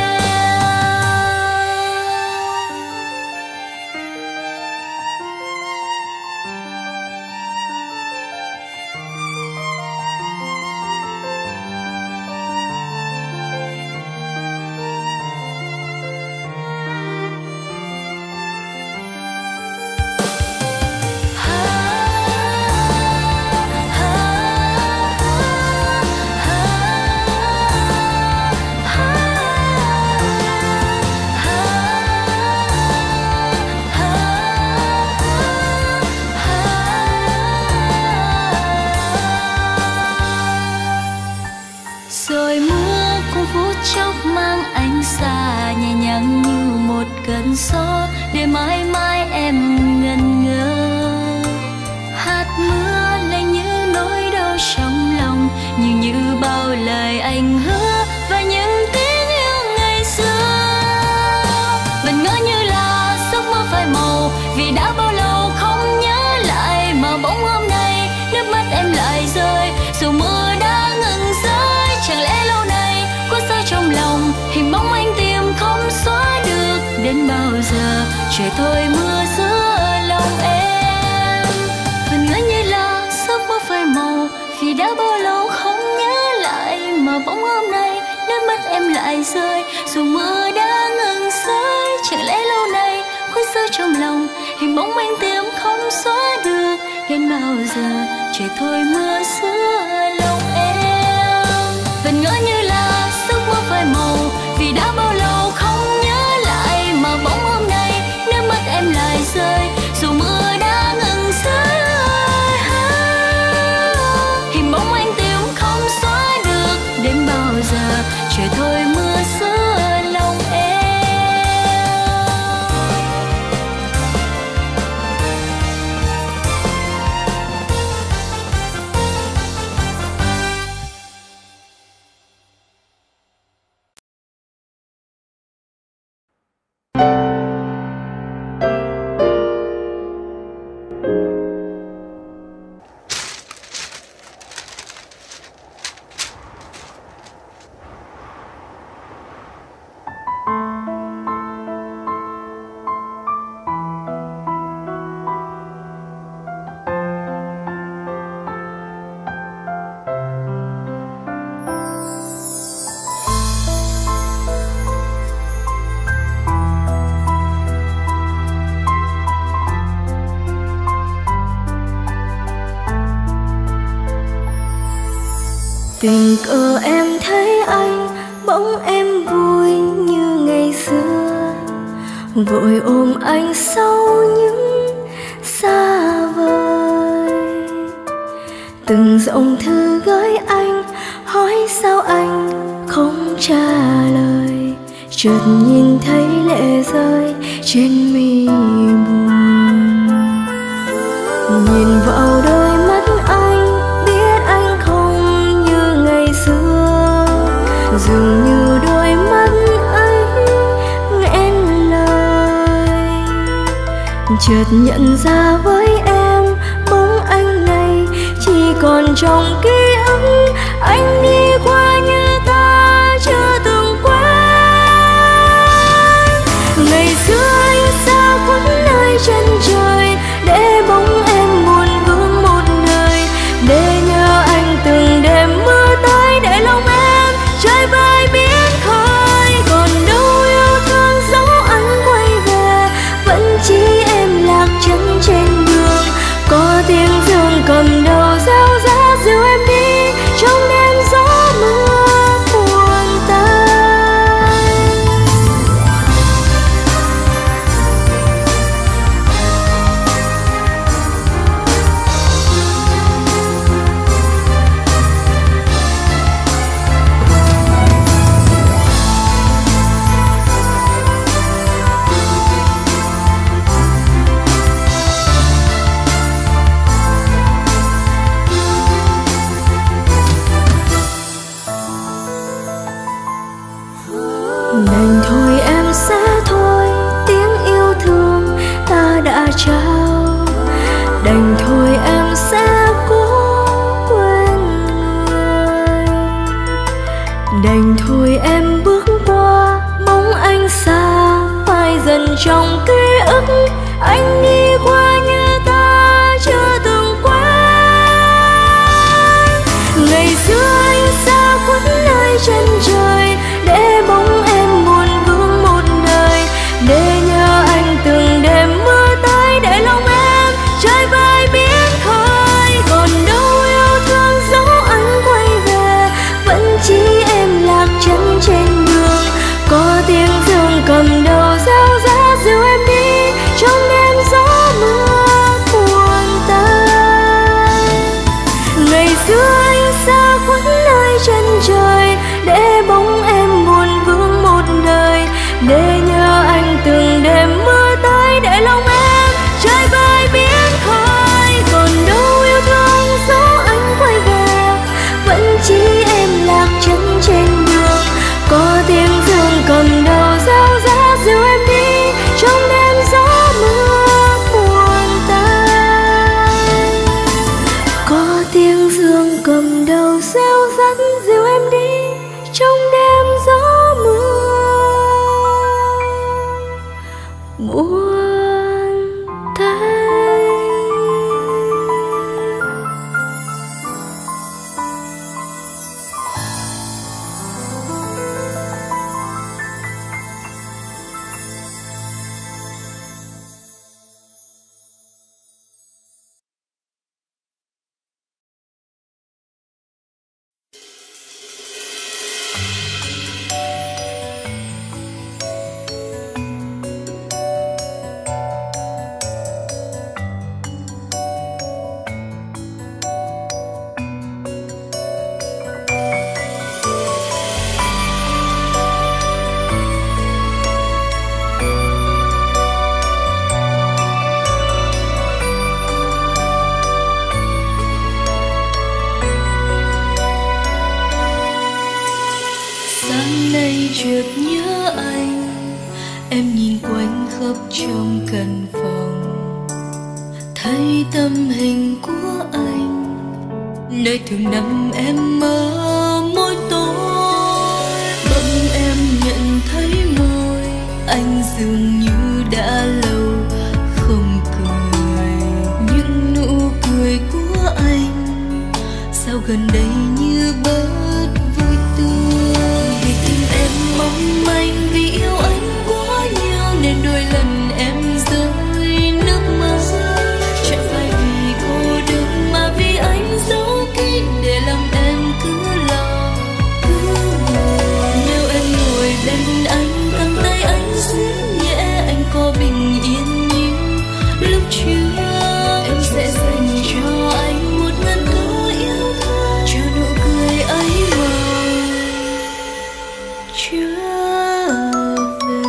Rồi mưa cũng phút chốc mang anh xa, nhẹ nhàng như một cơn gió, để mãi mãi em ngẩn ngơ. Hạt mưa lạnh như nỗi đau trong lòng, như bao lời anh hứa và những tiếng yêu ngày xưa. Vẫn ngỡ như là giấc mơ phai màu, vì đã bao lâu không nhớ lại, mà bỗng hôm nay nước mắt em lại rơi. Dù mưa đã ngừng rơi, chẳng lẽ lâu nay có sao trong lòng, hình bóng anh tìm không xóa được. Đến bao giờ trời thôi mưa giữa lòng em. Vẫn ngỡ như là giấc mơ phai màu, vì đã bao lâu không nhớ lại, mà bỗng hôm nay nước mắt em lại rơi. Dù mưa đã ngừng rơi, chẳng lẽ lâu nay có sao trong lòng, hình bóng anh tìm không xóa được. Đến bao giờ trời thôi mưa giữa lòng em. Vẫn ngỡ như là giấc mơ phai màu, vì đã bao lâu không nhớ lại, mà bỗng hôm nay nước mắt em lại rơi. Dù mưa đã ngừng rơi, hình bóng anh tìm không xóa được. Đến bao giờ trời thôi mưa giữa lòng em. Tình cờ em thấy anh, bỗng em vui như ngày xưa, vội ôm anh sau những xa vời. Từng dòng thư gửi anh, hỏi sao anh không trả lời, chợt nhìn thấy lệ rơi trên mi buồn. Nhìn vào đôi mắt anh, biết anh không như ngày xưa, dường như đôi mắt ấy nghẹn lời. Chợt nhận ra với em, bóng anh này chỉ còn trong ký ức. Anh đi qua đành thôi em sẽ cố quên người, đành thôi em bước qua bóng anh xa phai dần trong ký ức. Anh đi qua như ta chưa từng quen. Ngày xưa anh xa khuất nơi chân trời để bóng em buồn vương một đời, để nhớ anh từng đêm mưa tới để lòng em trôi vai biến thôi. Còn đâu yêu thương dấu anh quay về, vẫn chỉ em lạc chân trên đường. Có tiếng dương cầm đầu reo rã dìu em đi trong đêm gió mưa buồn tàn. Ngày xưa anh xa khuất nơi chân trời để bóng em buồn vương một đời, để nhớ anh từng đêm mưa tới để lòng em trôi vai biến thôi. Còn đâu yêu thương dấu anh quay về, vẫn chỉ em lạc chân trên đường. Có tiếng dương cầm đầu reo rã dìu em đi trong đêm gió mưa buồn tàn. Có tiếng dương cầm đầu reo rắt dìu em đi trong đêm gió mưa buồn tàn. Sáng nay chợt nhớ anh, em nhìn quanh khắp trong căn phòng, thấy tấm hình của anh nơi thường nằm em mơ mỗi tối. Bỗng em nhận thấy môi anh dường như đã lâu không cười. Những nụ cười của anh sao gần đây như bớt vui tươi. Vì tim em mong manh, vì yêu anh quá nhiều nên đôi lần em rơi nước mắt. Chẳng phải vì cô đơn mà vì anh giấu kín để lòng em cứ lo cứ buồn. Nếu em ngồi bên anh cầm tay anh siết nhẹ, anh có bình yên như lúc trước. Em sẽ dành cho anh một ngàn câu yêu thương, cho nụ cười ấy mời trở về.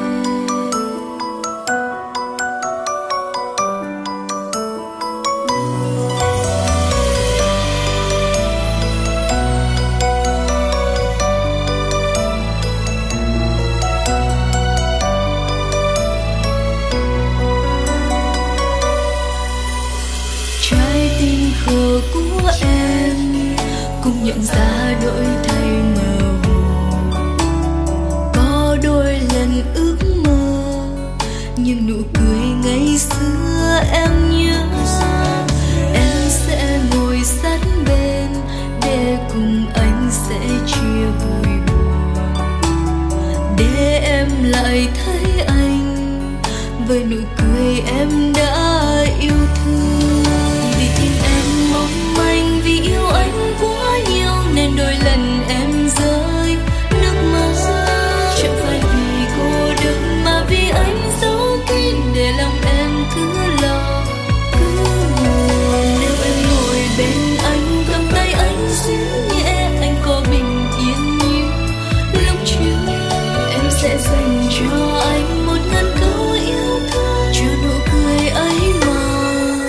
Trái tim khờ của em cũng nhận ra đổi thay mơ hồ. Có đôi lần ước mơ nhưng nụ cười ngày xưa em nhớ. Em sẽ ngồi sát bên để cùng anh sẽ chia vui buồn, để em lại thấy anh với nụ cười em đã yêu thương. Vì tim em mong manh, vì yêu anh quá nhiều nên đôi lần em rơi nước mắt. Chẳng phải vì cô đơn mà vì anh giấu kín để lòng em cứ lo cứ buồn. Nếu em ngồi bên anh cầm tay anh siết nhẹ, anh có bình yên như lúc trước. Em sẽ dành cho anh một ngàn câu yêu thương, cho nụ cười ấy mời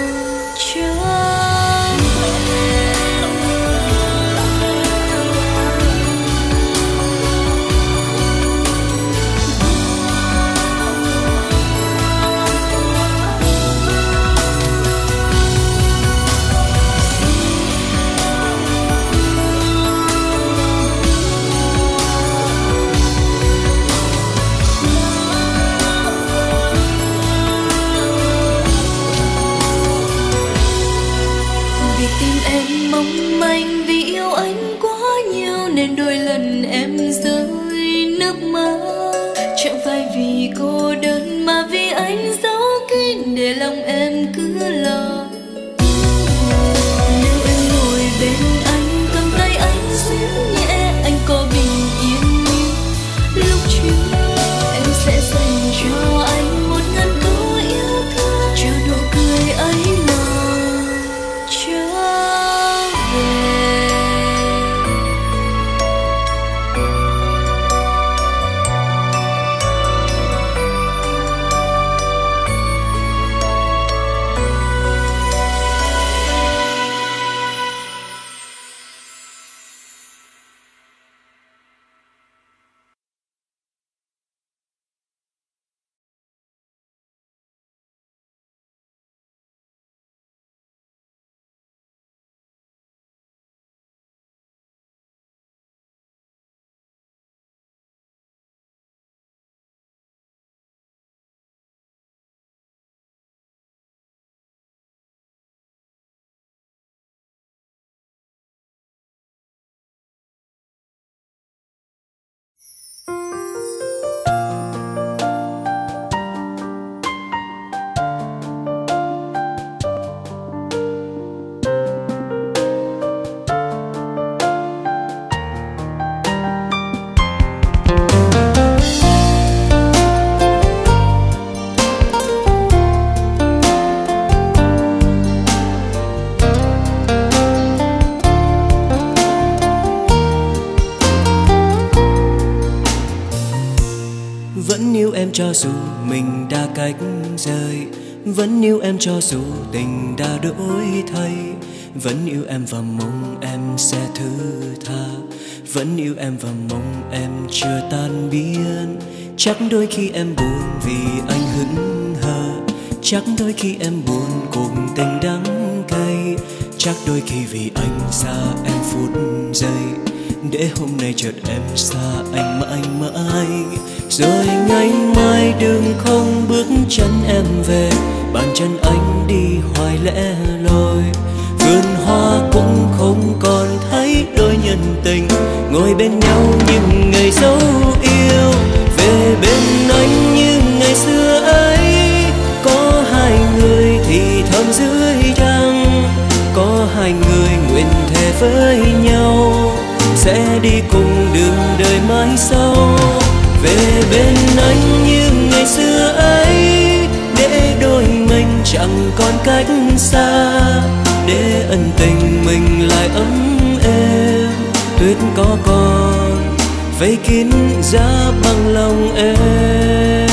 anh giấu kín để lòng em cứ lo. Nếu em ngồi bên anh, cầm tay anh dịu nhẹ, anh có bình yên như lúc trước. Em sẽ dành cho anh 1000 câu yêu thương, cho nụ cười ấy nào trở về. Vẫn yêu em cho dù mình đã cách rời, vẫn yêu em cho dù tình đã đổi thay, vẫn yêu em và mong em sẽ thứ tha, vẫn yêu em và mong em chưa tan biến. Chắc đôi khi em buồn vì anh hững hờ, chắc đôi khi em buồn cùng tình đắng cay, chắc đôi khi vì anh xa em phút giây, để hôm nay chợt em xa anh mãi mãi. Rồi ngày mai đường không bước chân em về, bàn chân anh đi hoài lẻ loi. Vườn hoa cũng không còn thấy đôi nhân tình, ngồi bên nhau những ngày dấu yêu. Về bên anh như ngày xưa ấy, có hai người thì thầm dưới trăng, có hai người nguyện thề với nhau sẽ đi cùng đường đời mãi sau. Về bên anh như ngày xưa ấy, để đôi mình chẳng còn cách xa, để ân tình mình lại ấm êm. Tuyết có còn vây kín giá bằng lòng em.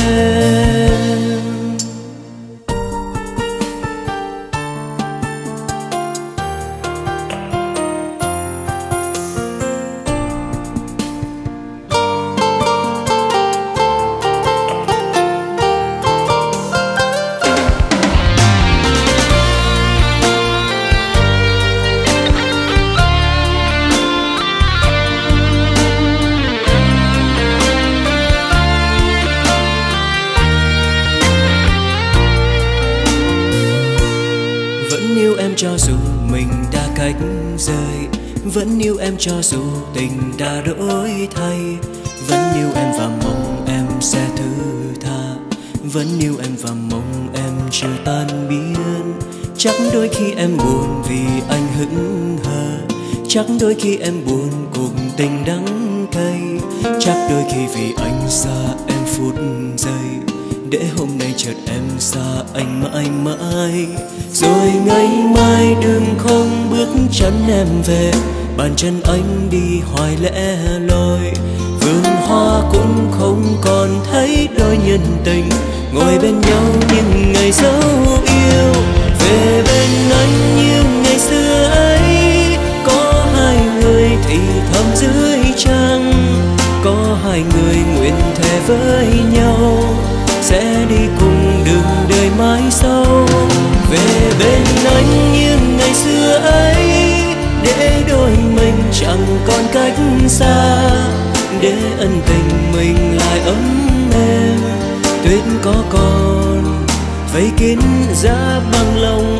Cho dù mình đã cách rời, vẫn yêu em cho dù tình đã đổi thay, vẫn yêu em và mong em sẽ thứ tha, vẫn yêu em và mong em chưa tan biến. Chắc đôi khi em buồn vì anh hững hờ, chắc đôi khi em buồn cùng tình đắng cay, chắc đôi khi vì anh xa em phút giây, để hôm nay chợt em xa anh mãi mãi. Rồi ngày mai đường không bước chân em về, bàn chân anh đi hoài lẻ loi. Vườn hoa cũng không còn thấy đôi nhân tình, ngồi bên nhau những ngày dấu yêu. Về bên anh như ngày xưa ấy, có hai người thì thầm dưới trăng, có hai người nguyện thề với nhau sẽ đi cùng đường đời mãi sau. Về bên anh như ngày xưa ấy, để đôi mình chẳng còn cách xa, để ân tình mình lại ấm êm. Tuyết có còn vây kín giá bằng lòng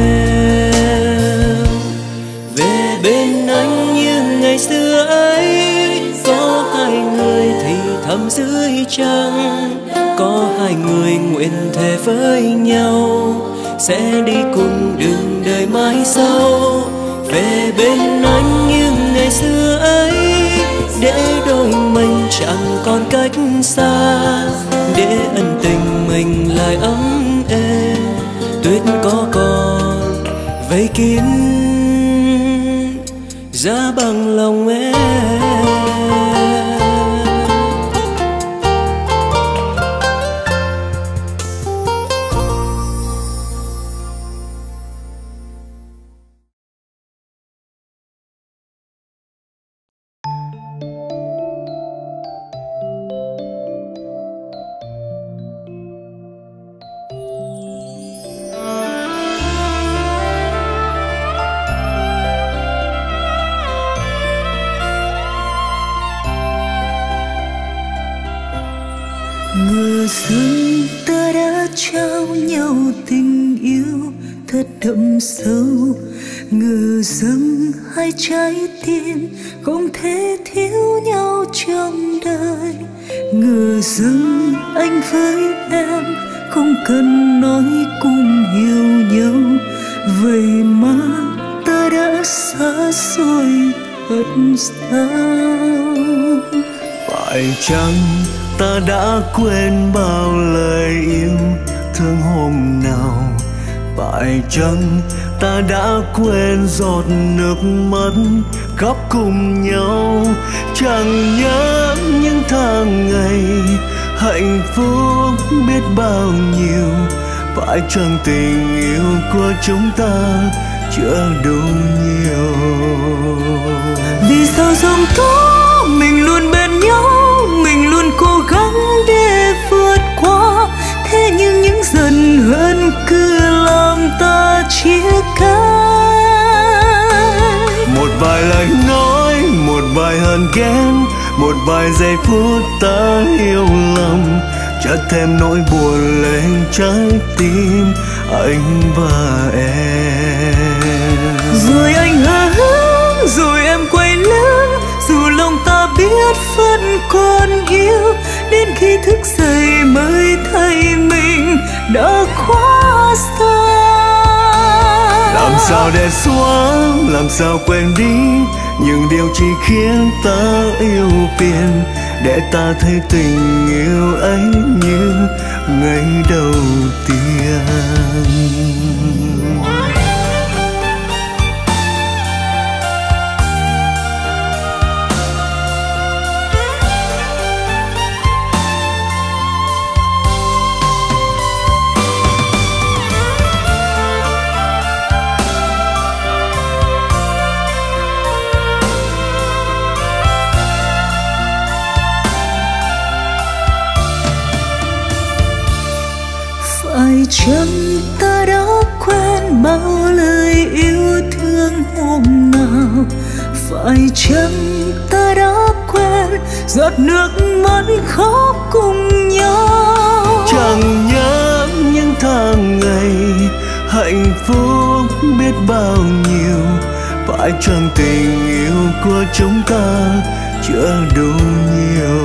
em. Về bên anh như ngày xưa ấy, có hai người thì thầm dưới trăng, có hai người nguyện thề với nhau sẽ đi cùng đường đời mãi sau, về bên anh như ngày xưa ấy, để đôi mình chẳng còn cách xa, để ân tình mình lại ấm êm. Tuyết có còn vây kín giá bằng lòng em. Ngờ rằng ta đã trao nhau tình yêu thật đậm sâu, ngờ rằng hai trái tim không thể thiếu nhau trong đời, ngờ rằng anh với em không cần nói cũng hiểu nhau, vậy mà ta đã xa xôi thật sao. Phải chăng ta đã quên bao lời yêu thương hôm nào? Phải chăng ta đã quên giọt nước mắt khóc cùng nhau? Chẳng nhớ những tháng ngày hạnh phúc biết bao nhiêu. Phải chăng tình yêu của chúng ta chưa đủ nhiều? Vì sao dòng tố mình luôn bên nhau, mình luôn cố gắng để vượt qua, thế nhưng những giận hờn cứ làm ta chia cãi. Một vài lời nói, một vài hờn ghen, một vài giây phút ta yêu lầm, chợt thêm nỗi buồn lên trái tim anh và em. Rồi anh hờ hững, rồi em quay lưng, dù lòng ta biết vẫn còn yêu, đến khi thức dậy mới thấy mình đã quá xa. Làm sao để xóa, làm sao quên đi những điều chỉ khiến ta yêu phiền, để ta thấy tình yêu ấy như ngày đầu tiên. Phải chăng ta đã quên bao lời yêu thương hôm nào? Phải chăng ta đã quên giọt nước mắt khóc cùng nhau? Chẳng nhớ những tháng ngày hạnh phúc biết bao nhiêu. Phải chăng tình yêu của chúng ta chưa đủ nhiều?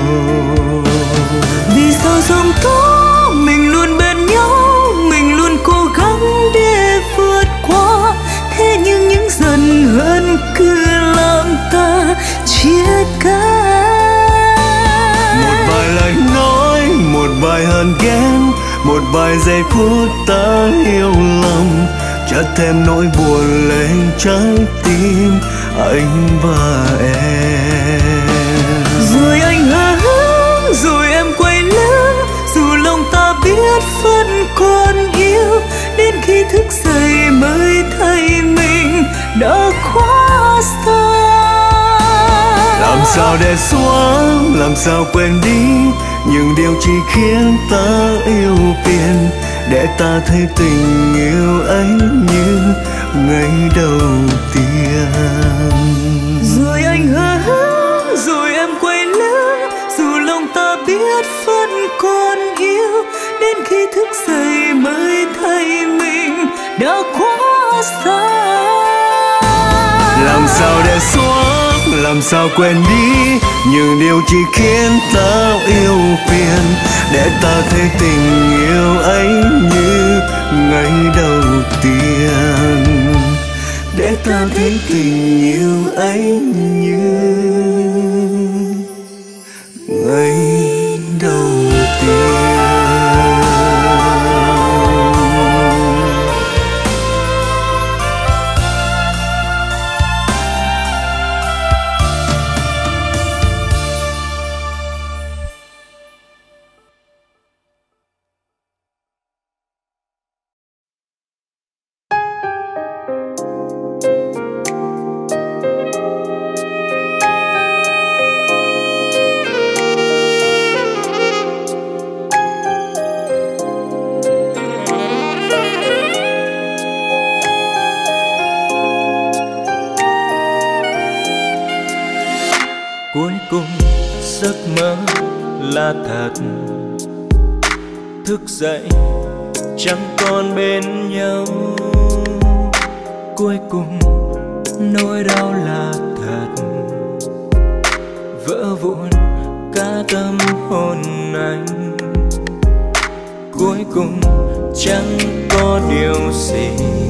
Vì sao dòng tố mình luôn bên nhau, mình luôn cố gắng để vượt qua, thế nhưng những giận hờn cứ làm ta chia cãi. Một vài lời nói, một vài hờn ghen, một vài giây phút ta yêu lầm, chợt thêm nỗi buồn lên trái tim anh và em. Rồi anh hờ hững, rồi em quay lưng, dù lòng ta biết vẫn còn yêu, đến khi thức dậy mới thấy mình đã quá xa. Làm sao để xóa, làm sao quên đi những điều chỉ khiến ta yêu phiền, để ta thấy tình yêu ấy như ngày đầu tiên. Rồi anh hờ hững, rồi em quay lưng, dù lòng ta biết vẫn còn yêu, đến khi thức dậy mới thấy mình đã quá xa. Làm sao để xóa, làm sao quên đi những điều chỉ khiến ta yêu phiền, để ta thấy tình yêu ấy như ngày đầu tiên, để ta thấy tình yêu ấy như ngày đầu tiên. Cuối cùng giấc mơ là thật, thức dậy chẳng còn bên nhau. Cuối cùng nỗi đau là thật, vỡ vụn cả tâm hồn anh. Cuối cùng chẳng có điều gì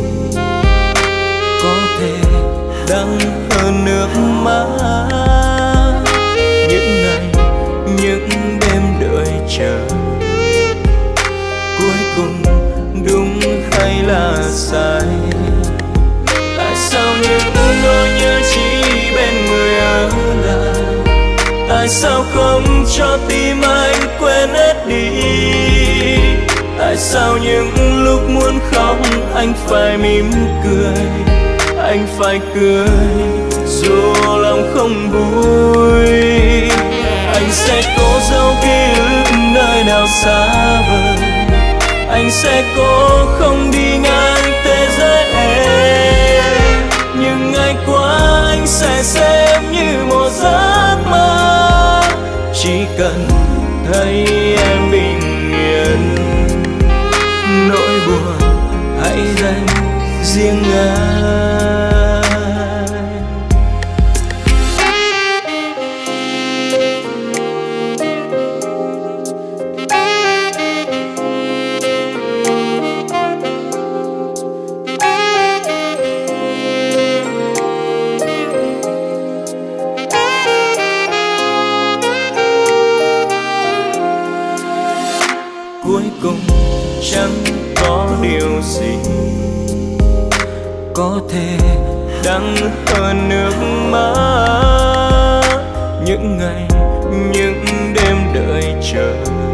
có thể đắng hơn nước mắt. Những ngày, những đêm đợi chờ, cuối cùng đúng hay là sai? Tại sao những nỗi nhớ chỉ bên người ở lại? Tại sao không cho tim anh quên hết đi? Tại sao những lúc muốn khóc anh phải mỉm cười, anh phải cười dù lòng không vui? Anh sẽ cố giấu ký ức nơi nào xa vời, anh sẽ cố không đi ngang thế giới em. Nhưng ngày qua anh sẽ xem như một giấc mơ, chỉ cần thấy em bình yên. Nỗi buồn hãy dành riêng anh. Cuối cùng chẳng có điều gì có thể đắng hơn nước mắt. Những ngày, những đêm đợi chờ,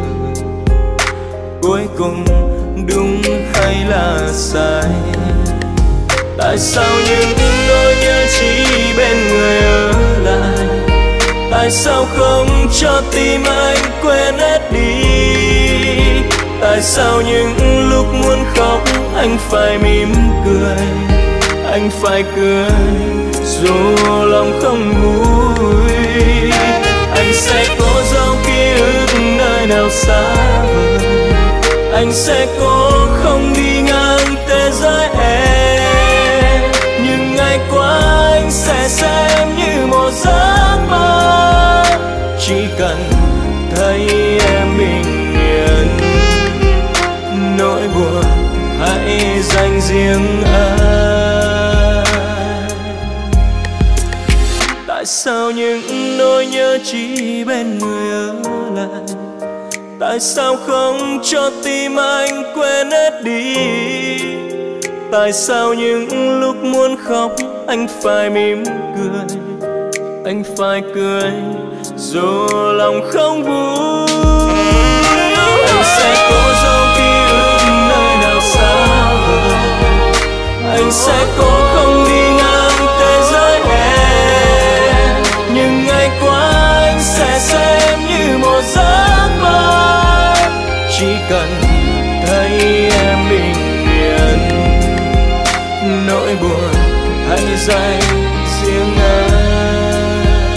cuối cùng đúng hay là sai? Tại sao những nỗi nhớ chỉ bên người ở lại? Tại sao không cho tim anh quên hết đi? Tại sao những lúc muốn khóc anh phải mỉm cười, anh phải cười dù lòng không vui? Anh sẽ cố giấu ký ức nơi nào xa vời, anh sẽ cố không đi ngang thế giới em. Nhưng ngày qua anh sẽ xem như một giấc mơ, chỉ cần thấy em bình yên. Nỗi buồn hãy dành riêng anh. Tại sao những nỗi nhớ chỉ bên người ở lại? Tại sao không cho tim anh quên hết đi? Tại sao những lúc muốn khóc anh phải mỉm cười, anh phải cười dù lòng không vui? Anh sẽ cố giấu ký ức nơi nào xa vời, anh sẽ cố không đi ngang thế giới em. Nhưng ngày qua anh sẽ xem như một giấc mơ, chỉ cần thấy em bình yên. Nỗi buồn hãy dành riêng anh,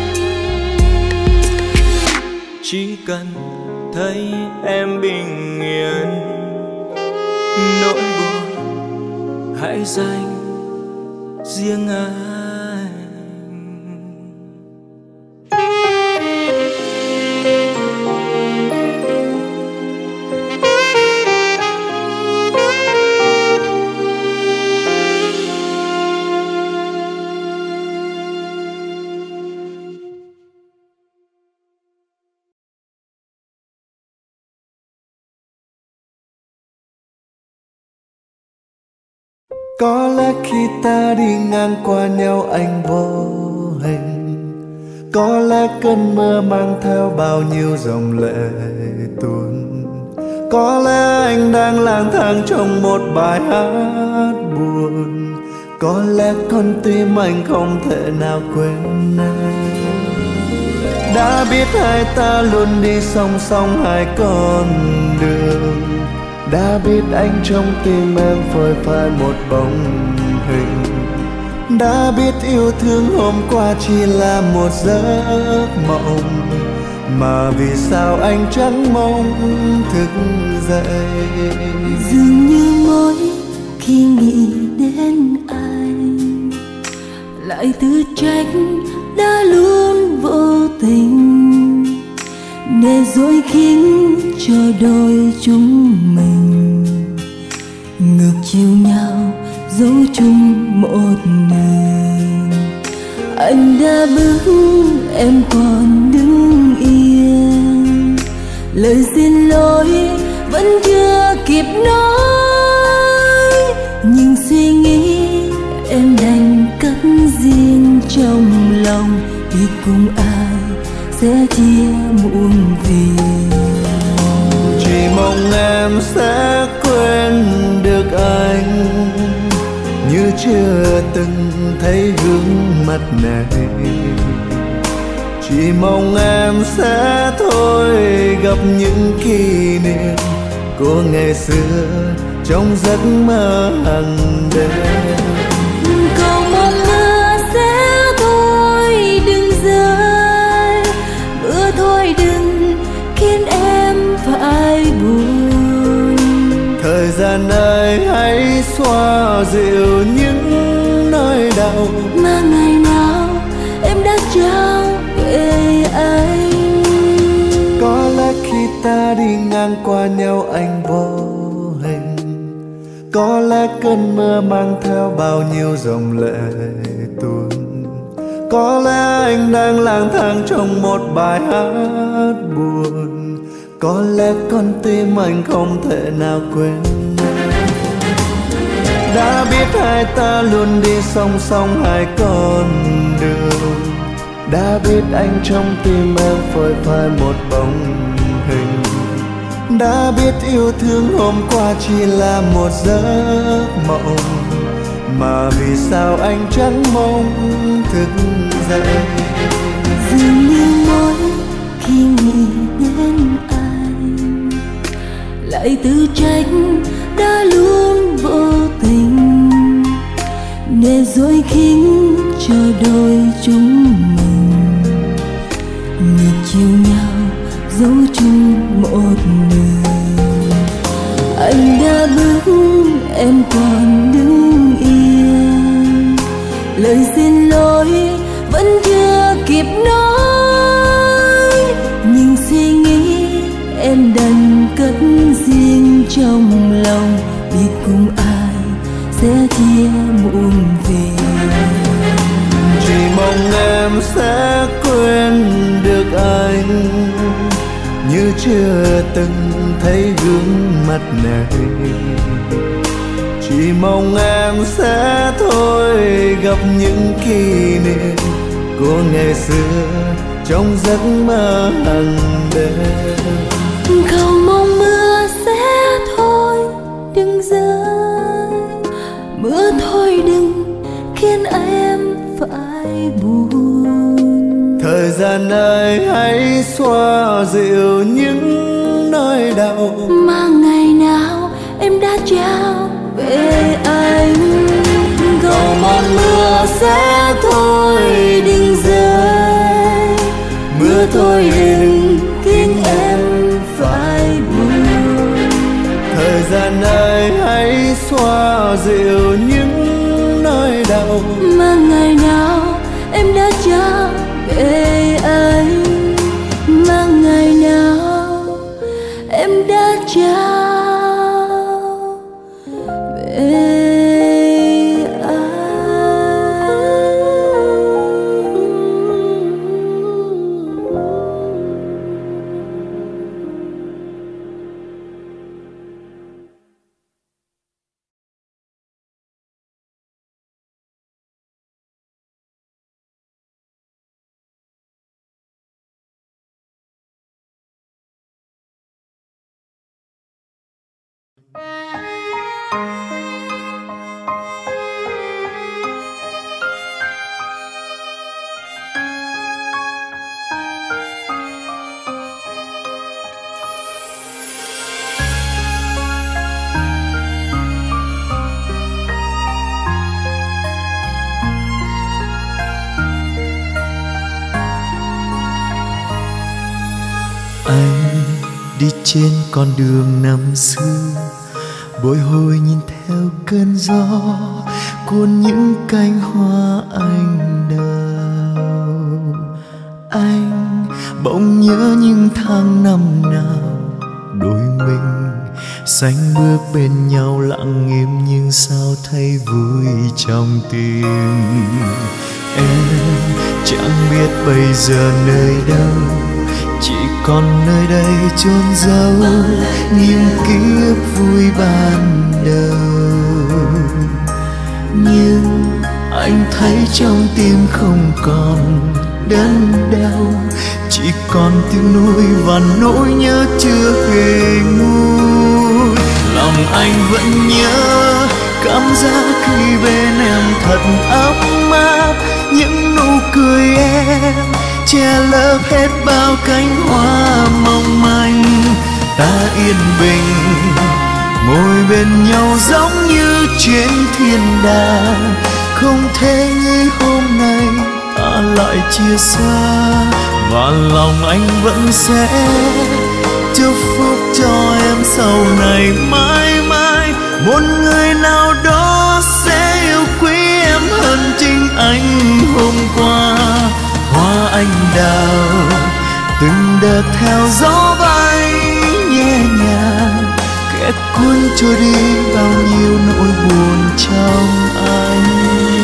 chỉ cần thấy em bình yên. Nỗi buồn hãy dành riêng anh. Có lẽ khi ta đi ngang qua nhau anh vô hình, có lẽ cơn mưa mang theo bao nhiêu dòng lệ tuôn, có lẽ anh đang lang thang trong một bài hát buồn, có lẽ con tim anh không thể nào quên em. Đã biết hai ta luôn đi song song hai con đường, đã biết anh trong tim em phơi phai một bóng hình, đã biết yêu thương hôm qua chỉ là một giấc mộng, mà vì sao anh chẳng mong thức dậy. Dường như mỗi khi nghĩ đến anh lại tự trách đã luôn vô tình, để rồi khiến cho đôi chúng mình ngược chiều nhau dấu chung một mình. Anh đã bước em còn đứng yên, lời xin lỗi vẫn chưa kịp nói, nhưng suy nghĩ em đành cất riêng trong lòng, biết cùng ai sẽ chia muộn phiền. Chỉ mong em sẽ quên được anh, như chưa từng thấy gương mặt này. Chỉ mong em sẽ thôi gặp những kỷ niệm của ngày xưa trong giấc mơ hàng đêm. Cầu mong mưa sẽ thôi đừng rơi, mưa thôi đừng khiến em phải buồn. Thời gian ơi hãy xoa dịu những nỗi đau mà ngày nào em đã trao về anh. Có lẽ khi ta đi ngang qua nhau anh vô hình, có lẽ cơn mưa mang theo bao nhiêu dòng lệ tuôn, có lẽ anh đang lang thang trong một bài hát buồn, có lẽ con tim anh không thể nào quên. Đã biết hai ta luôn đi song song hai con đường, đã biết anh trong tim em phơi phai một bóng hình, đã biết yêu thương hôm qua chỉ là một giấc mộng, mà vì sao anh chẳng mong thức dậy. Dường như mỗi khi nghĩ đến anh lại tự trách đã luôn vô tình, để rồi khiến cho đôi chúng mình ngược chiều nhau dấu chung một đường. Anh đã bước em còn đứng yên, lời xin lỗi vẫn chưa kịp nói, nhưng suy nghĩ em đành cất riêng trong lòng, biết cùng ai sẽ chia muộn phiền. Chỉ mong em sẽ quên được anh, như chưa từng thấy gương mặt này. Chỉ mong em sẽ thôi gặp những kỷ niệm của ngày xưa trong giấc mơ hàng đêm. Cầu mong mưa sẽ thôi đừng rơi, mưa thôi đừng khiến em phải buồn. Thời gian ơi hãy xoa dịu những nỗi đau mà ngày nào em đã trao về anh. Cầu mong mưa sẽ thôi đừng rơi, mưa thôi đừng khiến em phải buồn. thời gian ơi hãy xoa dịu những nỗi đau mà ngày nào em đã trao về anh, mà ngày nào em đã trao về trên con đường năm xưa, bồi hồi nhìn theo cơn gió cuốn những cánh hoa anh đào. Anh bỗng nhớ những tháng năm nào đôi mình sánh bước bên nhau lặng im, nhưng sao thấy vui trong tim. Em chẳng biết bây giờ nơi đâu, chỉ còn nơi đây chôn giấu những ký ức vui ban đầu. Nhưng anh thấy trong tim không còn đớn đau, chỉ còn tiếng nuối và nỗi nhớ chưa hề nguôi. Lòng anh vẫn nhớ cảm giác khi bên em thật ấm áp, những nụ cười em che lấp hết bao cánh hoa mong manh. Ta yên bình ngồi bên nhau giống như trên thiên đàng, không thể nghĩ hôm nay ta lại chia xa. Và lòng anh vẫn sẽ chúc phúc cho em sau này mãi mãi, một người nào đó sẽ yêu quý em hơn chính anh hôm qua. Hoa anh đào từng đợt theo gió bay nhẹ nhàng, kẻ cuốn trôi đi bao nhiêu nỗi buồn trong anh.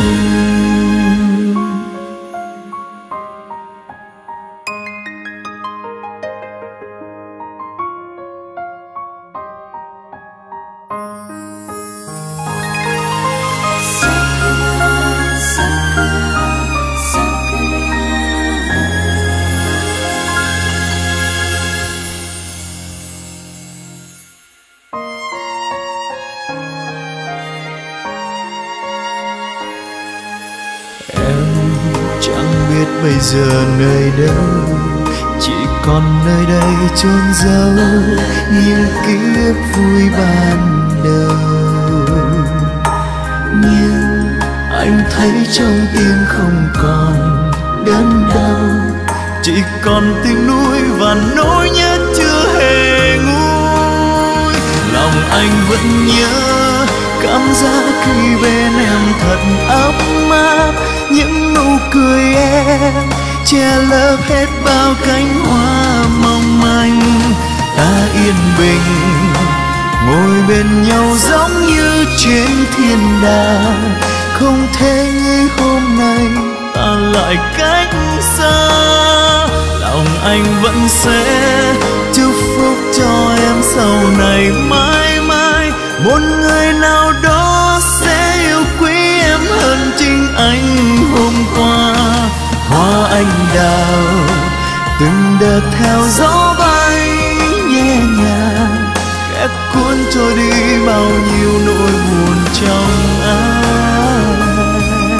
Bây giờ nơi đâu, chỉ còn nơi đây chôn giấu những ký ức vui ban đầu. Nhưng anh thấy trong tim không còn đớn đau, chỉ còn tiếng nuối và nỗi nhớ chưa hề nguôi. Lòng anh vẫn nhớ cảm giác khi bên em thật ấm áp, những nụ cười em che lấp hết bao cánh hoa mong manh. Ta yên bình ngồi bên nhau giống như trên thiên đàng, không thể nghĩ hôm nay ta lại cách xa. Lòng anh vẫn sẽ chúc phúc cho em sau này mãi mãi, một người nào đó sẽ yêu quý em hơn chính anh hôm qua. Hoa anh đào từng đợt theo gió bay nhẹ nhàng, khẽ cuốn trôi đi bao nhiêu nỗi buồn trong anh.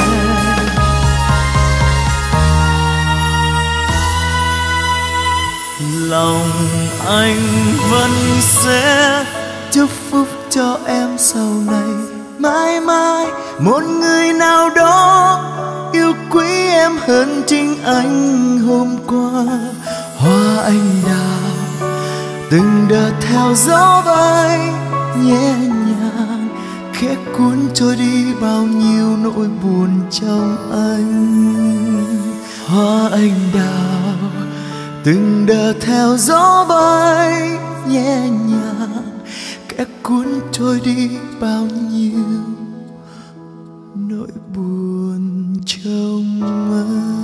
Lòng anh vẫn sẽ chúc phúc cho em sau này mãi mãi, một người nào đó yêu quý em hơn chính anh hôm qua. Hoa anh đào từng đợt theo gió bay nhẹ nhàng, khẽ cuốn trôi đi bao nhiêu nỗi buồn trong anh. Hoa anh đào từng đợt theo gió bay nhẹ nhàng, khẽ cuốn trôi đi bao nhiêu nỗi buồn trong anh.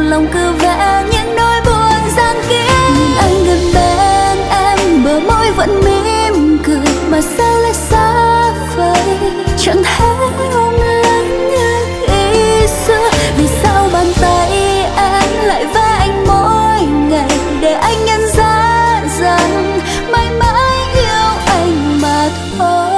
lòng cứ vẽ những nỗi buồn giăng kín. Nhìn anh gần bên em, bờ môi vẫn mỉm cười mà sao lại xa vời, chẳng thể ôm lấy như khi xưa. Vì sao bàn tay em lại vẽ anh mỗi ngày để anh nhận ra rằng mãi mãi yêu anh mà thôi.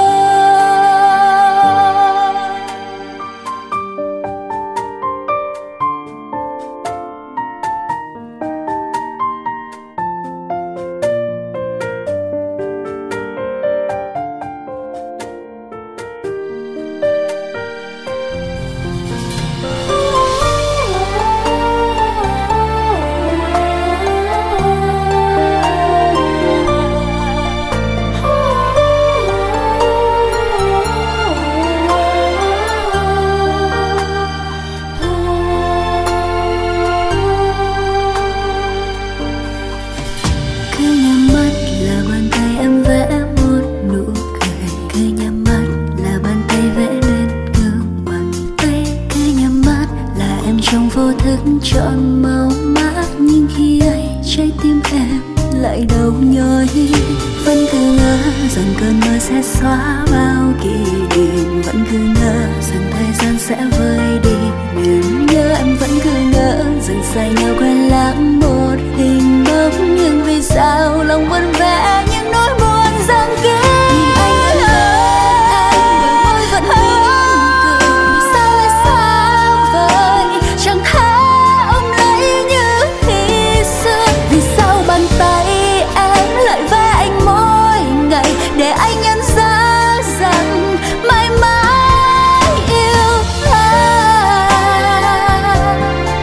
Chọn màu mát nhưng khi ấy trái tim em lại đau nhói. Vẫn cứ ngỡ rằng cơn mơ sẽ xóa bao kỷ niệm, vẫn cứ ngỡ rằng thời gian sẽ vơi đi niềm nhớ. Em vẫn cứ ngỡ rằng say nhau quên lãng một hình bóng, nhưng vì sao lòng vẫn vẽ những nỗi buồn giăng kín. Để anh nhận ra rằng mãi mãi yêu anh.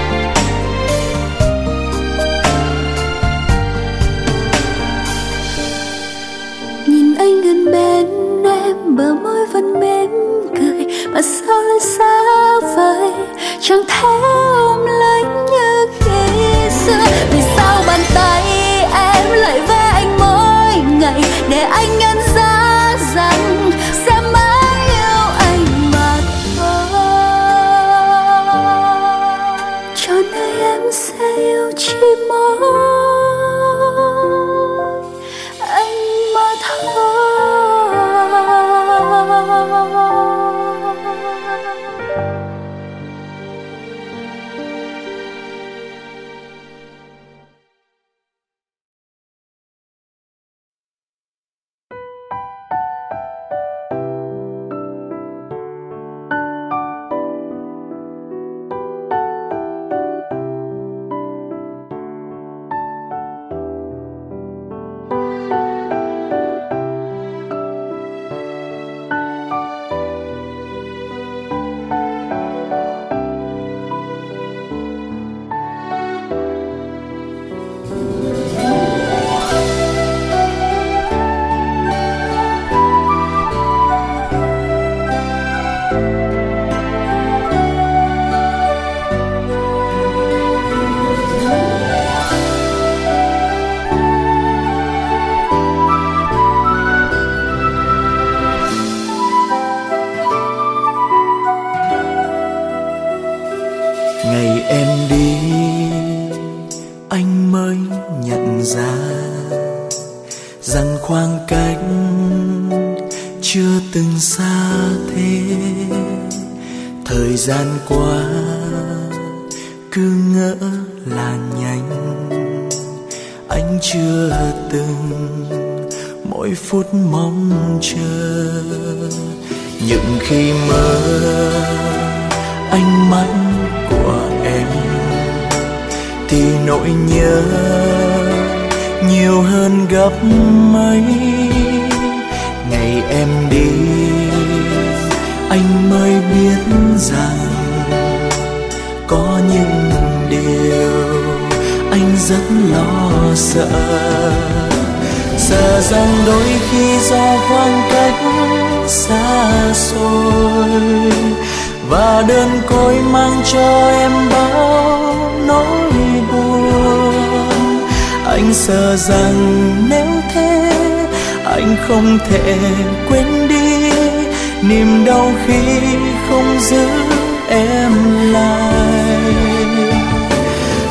Nhìn anh gần bên em, bờ môi vẫn mỉm cười mà sao lại xa vời, chẳng thể ôm lấy như khi xưa. Vì sao bàn tay em lại vẽ anh mỗi ngày để anh nhận ra rằng sẽ mãi yêu anh mà thôi. Cho nên em sẽ yêu chỉ mỗi anh mà thôi. Ngày em đi anh mới nhận ra rằng khoảng cách chưa từng xa thế. Thời gian qua cứ ngỡ là nhanh, anh chưa từng mỗi phút mong chờ. Những khi mơ ánh mắt của em thì nỗi nhớ nhiều hơn gấp mấy. Ngày em đi anh mới biết rằng có những điều anh rất lo sợ. Sợ rằng đôi khi do khoảng cách xa xôi và đơn côi mang cho em bao nỗi buồn. Anh sợ rằng nếu thế anh không thể quên đi niềm đau khi không giữ em lại.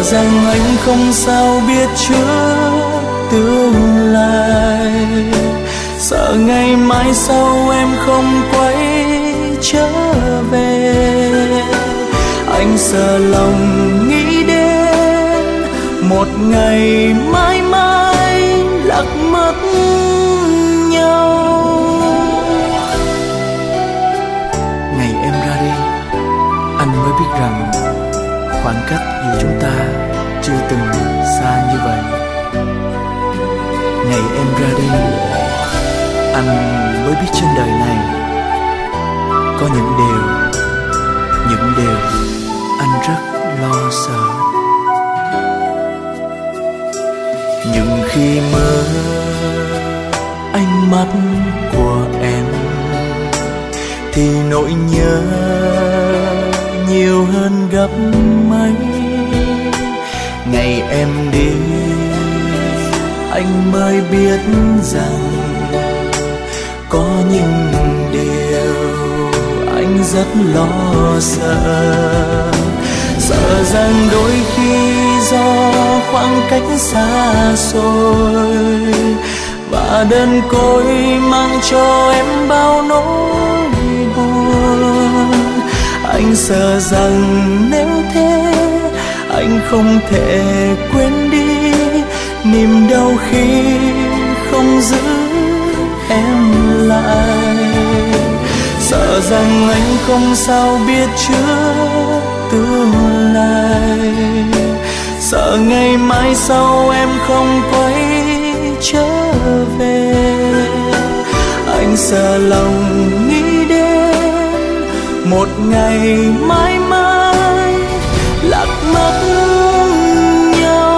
Sợ rằng anh không sao biết trước tương lai, sợ ngày mai sau em không quay trở về. Anh sợ lòng nghĩ đến một ngày mãi mãi lạc mất nhau. Ngày em ra đi, anh mới biết rằng khoảng cách giữa chúng ta chưa từng xa như vậy. Ngày em ra đi, anh mới biết trên đời này có những điều anh rất lo sợ. Nhưng khi mơ ánh mắt của em thì nỗi nhớ nhiều hơn gấp mấy. Ngày em đi anh mới biết rằng có những điều anh rất lo sợ. Sợ rằng đôi khi do khoảng cách xa xôi và đơn côi mang cho em bao nỗi buồn. Anh sợ rằng nếu thế anh không thể quên đi niềm đau khi không giữ em lại. Sợ rằng anh không sao biết trước tương lai, sợ ngày mai sau em không quay trở về. Anh sợ lòng nghĩ đến một ngày mãi mãi lạc mất nhau.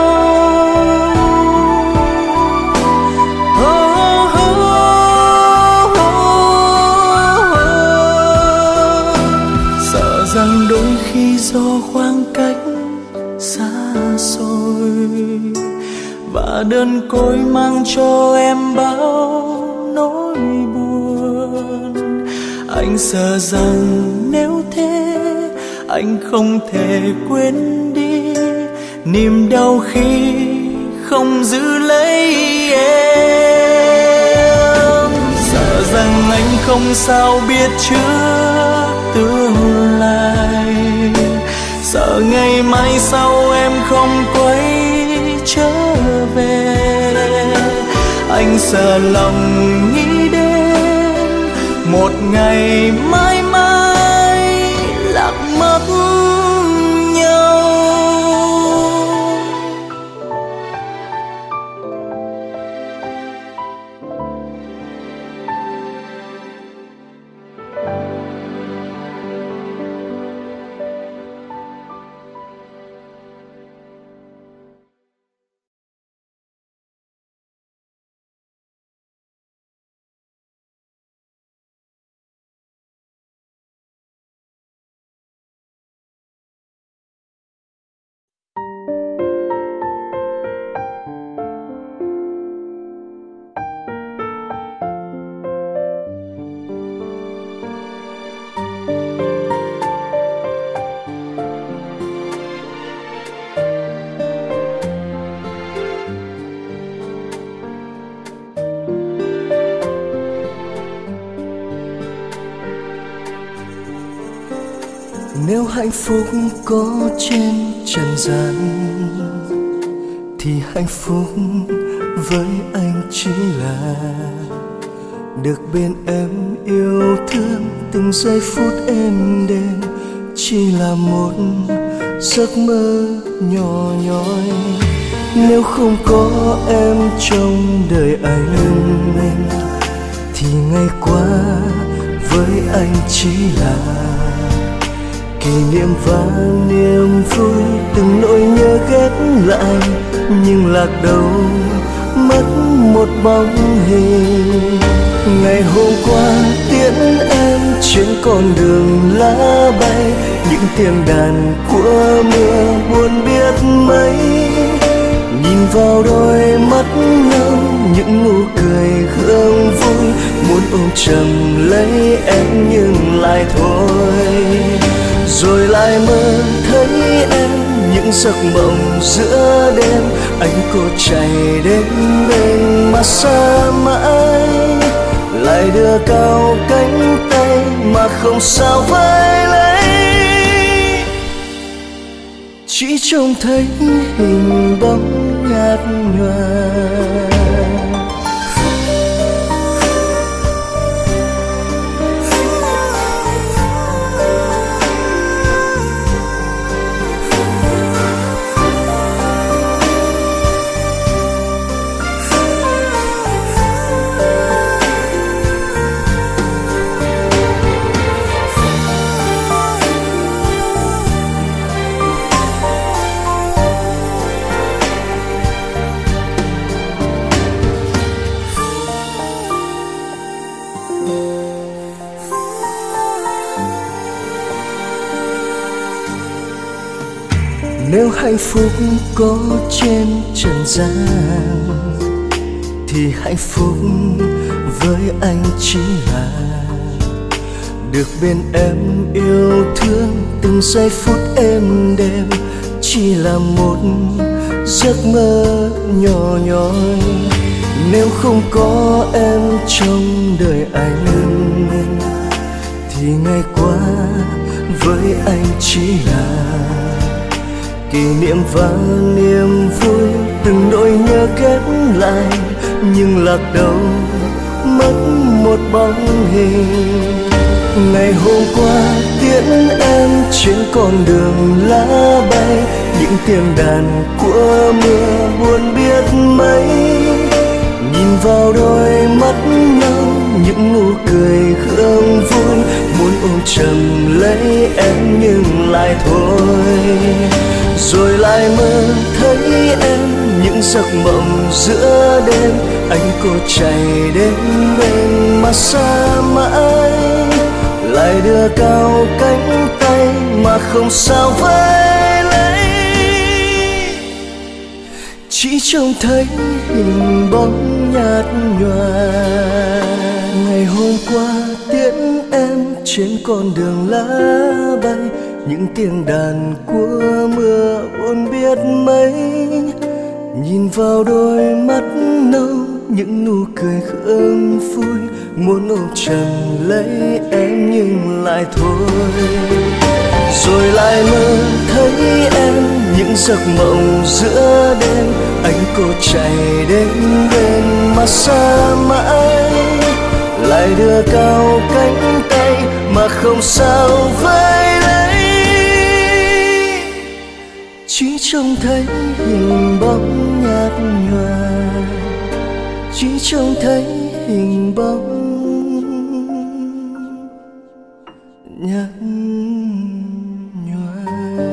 Sợ rằng đôi khi do khoảng cách xa xôi và đơn côi mang cho em bao nỗi buồn. Anh sợ rằng nếu thế anh không thể quên đi niềm đau khi không giữ lấy em. Sợ rằng anh không sao biết trước tương lai, sợ ngày mai sau em không quay trở về. Anh sợ lòng nghĩ đến một ngày mãi mãi lạc mất nhau. Nếu hạnh phúc có trên trần gian thì hạnh phúc với anh chỉ là được bên em yêu thương từng giây phút êm đềm, chỉ là một giấc mơ nhỏ nhoi. Nếu không có em trong đời anh thì ngày qua với anh chỉ là kỷ niệm và niềm vui, từng nỗi nhớ ghét lại nhưng lạc đầu mất một bóng hình. Ngày hôm qua tiễn em trên con đường lá bay, những tiếng đàn của mưa buồn biết mấy. Nhìn vào đôi mắt nhau những nụ cười hương vui, muốn ôm chầm lấy em nhưng lại thôi. Rồi lại mơ thấy em những những giấc mộng giữa đêm. Anh cố chạy đến bên mà xa mãi, lại đưa cao cánh tay mà không sao với lấy. Chỉ trông thấy hình bóng nhạt nhòa. Nếu hạnh phúc có trên trần gian thì hạnh phúc với anh chỉ là được bên em yêu thương từng giây phút êm đềm, chỉ là một giấc mơ nhỏ nhoi. Nếu không có em trong đời anh thì ngày qua với anh chỉ là kỷ niệm và niềm vui, từng nỗi nhớ kết lại nhưng lạc đâu mất một bóng hình. Ngày hôm qua tiễn em trên con đường lá bay, những tiếng đàn của mưa buồn biết mấy. Nhìn vào đôi mắt nhau những nụ cười hương vui, muốn ôm chầm lấy em nhưng lại thôi. Rồi lại mơ thấy em những giấc mộng giữa đêm. Anh cố chạy đến bên mà xa mãi, lại đưa cao cánh tay mà không sao với lấy. Chỉ trông thấy hình bóng nhạt nhòa. Ngày hôm qua tiễn em trên con đường lá bay, những tiếng đàn của mưa buồn biết mấy. Nhìn vào đôi mắt nâu những nụ cười hương vui, muốn ôm chầm lấy em nhưng lại thôi. Rồi lại mơ thấy em những giấc mộng giữa đêm. Anh cố chạy đến bên mà xa mãi, lại đưa cao cánh tay mà không sao với lấy. Chỉ trông thấy hình bóng nhạt nhòa, chỉ trông thấy hình bóng nhạt nhòa.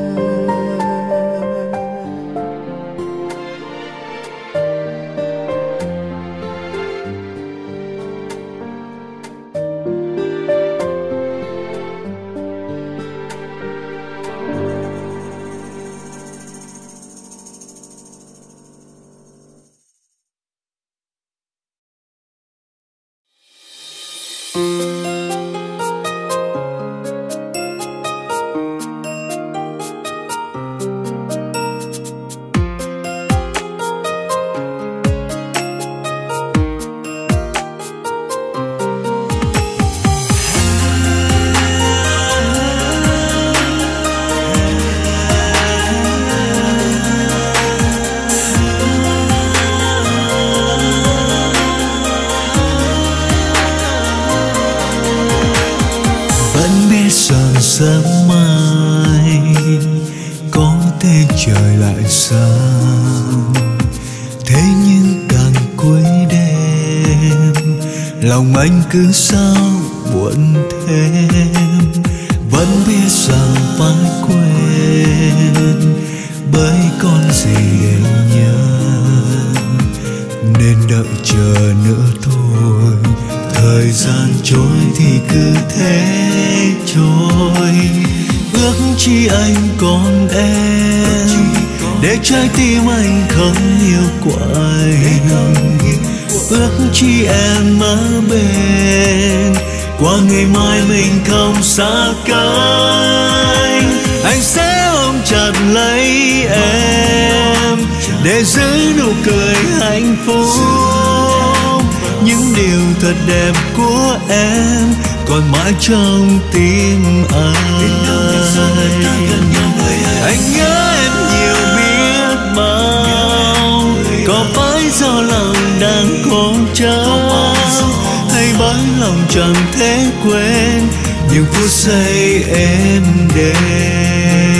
Sớm mai có thể trời lại sao, thế nhưng càng cuối đêm lòng anh cứ sao buồn thêm. Vẫn biết rằng phải quên bởi con gì để nhớ, nên đợi chờ nữa thôi. Thời gian trôi thì cứ thế trôi, ước chi anh còn em, để trái tim anh không yêu quạnh. Ước chi em ở bên, qua ngày mai mình không xa cách. Anh sẽ ôm chặt lấy em để giữ nụ cười hạnh phúc. Những điều thật đẹp của em còn mãi trong tim anh. Anh nhớ em nhiều biết bao, có phải do lòng đang cố chấp, hay bởi lòng chẳng thể quên những phút giây êm đềm.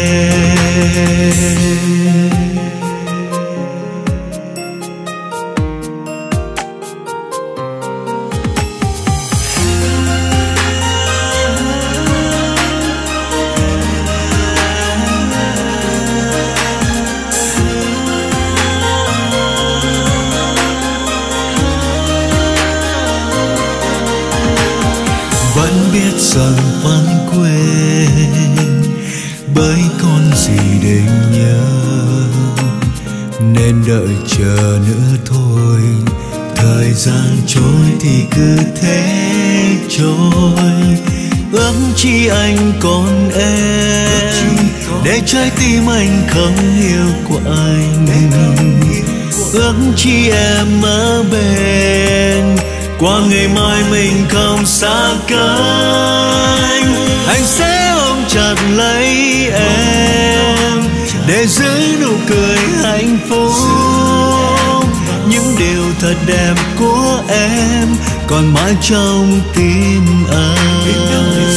Vẫn biết rằng vẫn quên, bởi còn gì để nhớ, nên đợi chờ nữa thôi. Thời gian trôi thì cứ thế trôi, ước chi anh còn em, để trái tim anh không yêu của anh. Ước chi em ở bên, qua ngày mai mình không xa cách. Anh sẽ ôm chặt lấy em để giữ nụ cười hạnh phúc. Những điều thật đẹp của em còn mãi trong tim anh.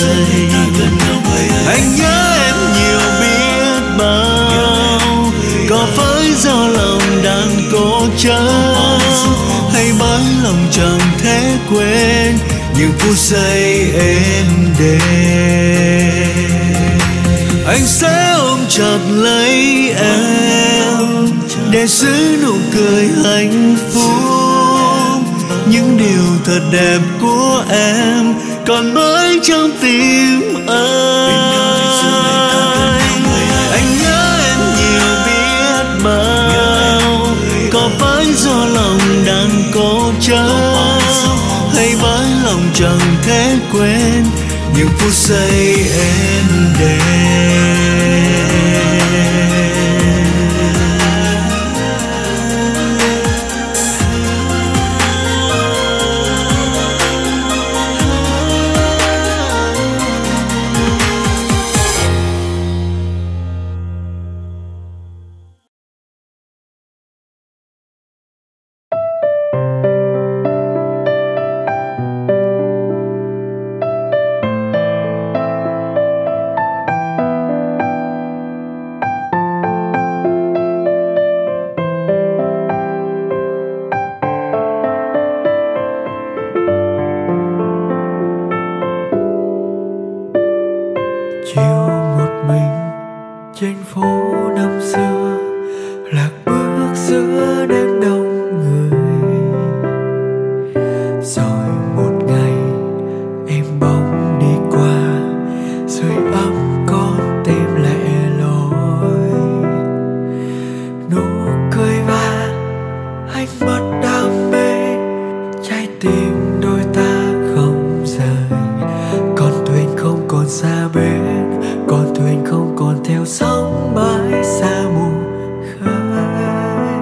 Anh nhớ em nhiều biết bao, có phải do lòng đang cố chấp, hay bởi lòng chẳng thể quên những phút giây êm đềm. Anh sẽ ôm chặt lấy em để giữ nụ cười hạnh phúc. Những điều thật đẹp của em còn mãi trong tim anh. Anh nhớ em nhiều biết bao, có phải do lòng đang cố chấp, hay bởi lòng chẳng thể quên những phút giây êm đềm. Chiều một mình trên phố năm xưa, lạc bước giữa đêm đông người. Rồi một ngày em bỗng đi qua, sưởi ấm con tim lẻ loi. Nụ cười và ánh mắt đam mê, trái tim đôi ta không rời. Con thuyền không còn xa bến, con thuyền không còn theo sóng mãi xa mù khơi.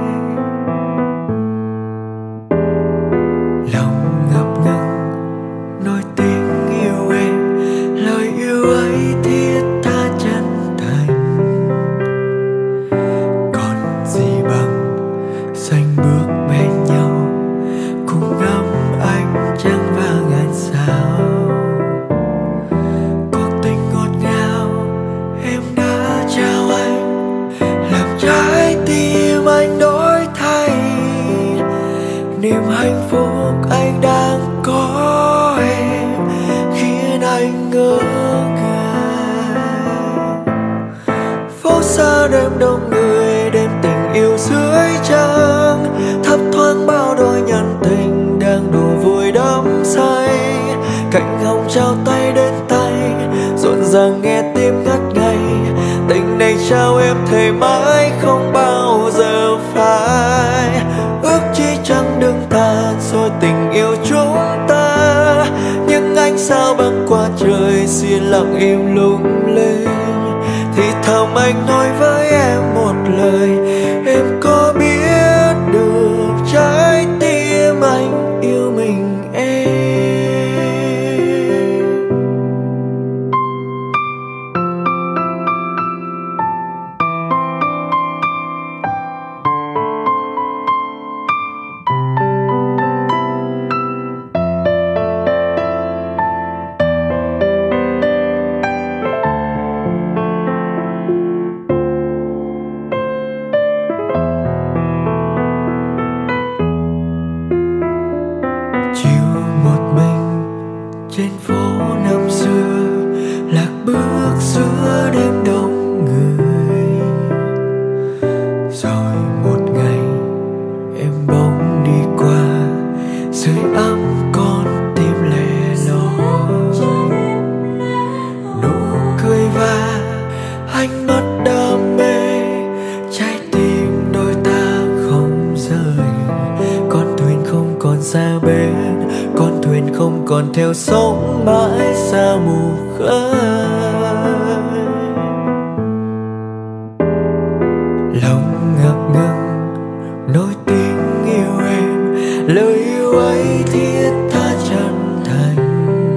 Lòng ngập ngừng nói tiếng yêu em, lời yêu ấy thiết tha chân thành. Còn gì bằng xanh bước bên nhau, cùng ngắm ánh trăng và ngàn sao. Cuộc tình ngọt ngào em đã trao anh, làm trái tim anh đổi thay. Niềm hạnh phúc anh đang có em khiến anh ngỡ ngàng. Phố xa đêm đông người, đêm tình yêu dưới trăng, thấp thoáng bao đôi nhân tình đang đùa vui đắm say. Cạnh hồng trao tay đến tay, rộn ràng nghe tim ngất ngây. Tình này trao em thề mãi không bao giờ phai. Ước chi trăng đừng tàn rồi tình yêu chúng ta, nhưng ánh sao băng qua trời xin lặng im lung linh. Thì thầm anh nói với em một lời, em có biết được trái tim anh yêu mình em. Trên phố năm xưa lạc bước giữa đêm đông người, rồi một ngày em bỗng đi qua dưới ấm con tim lẻ loi. Nụ cười và ánh mắt đam mê, trái tim đôi ta không rời. Con thuyền không còn xa bên, con thuyền không còn theo sóng mãi xa mù khơi. Lòng ngập ngừng nỗi tình yêu em, lời yêu ấy thiết tha chân thành.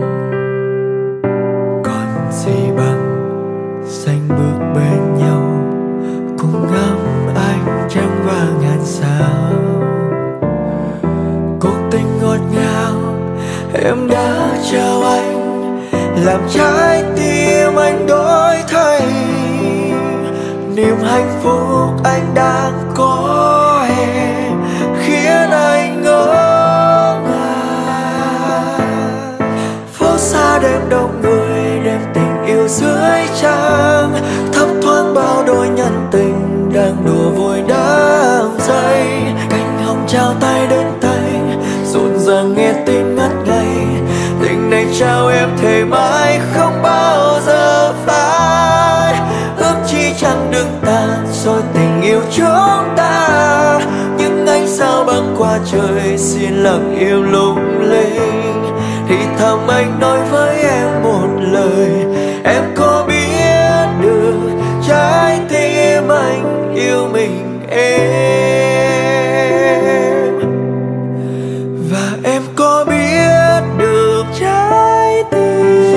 Còn gì bằng xanh bước bên nhau, cùng ngắm ánh trăng và ngàn sao. Cuộc tình ngọt ngào em đã trao anh, làm trái tim anh đổi thay. Niềm hạnh phúc anh đang có em khiến anh ngỡ ngàng. Phố xa đêm đông người, đêm tình yêu dưới trăng, thấp thoáng bao đôi nhân tình đang đùa vui đắm say. Cành hồng trao tay đến tay, rộn ràng nghe tim ngất ngây. Tình này trao em thề mãi không bao giờ phai. Ước chi chẳng đừng tàn rồi tình yêu chúng ta. Nhưng anh sao băng qua trời xin lặng im lung linh. Thì thầm anh nói với em một lời, em có biết được trái tim anh yêu mình em. Và em có biết được trái tim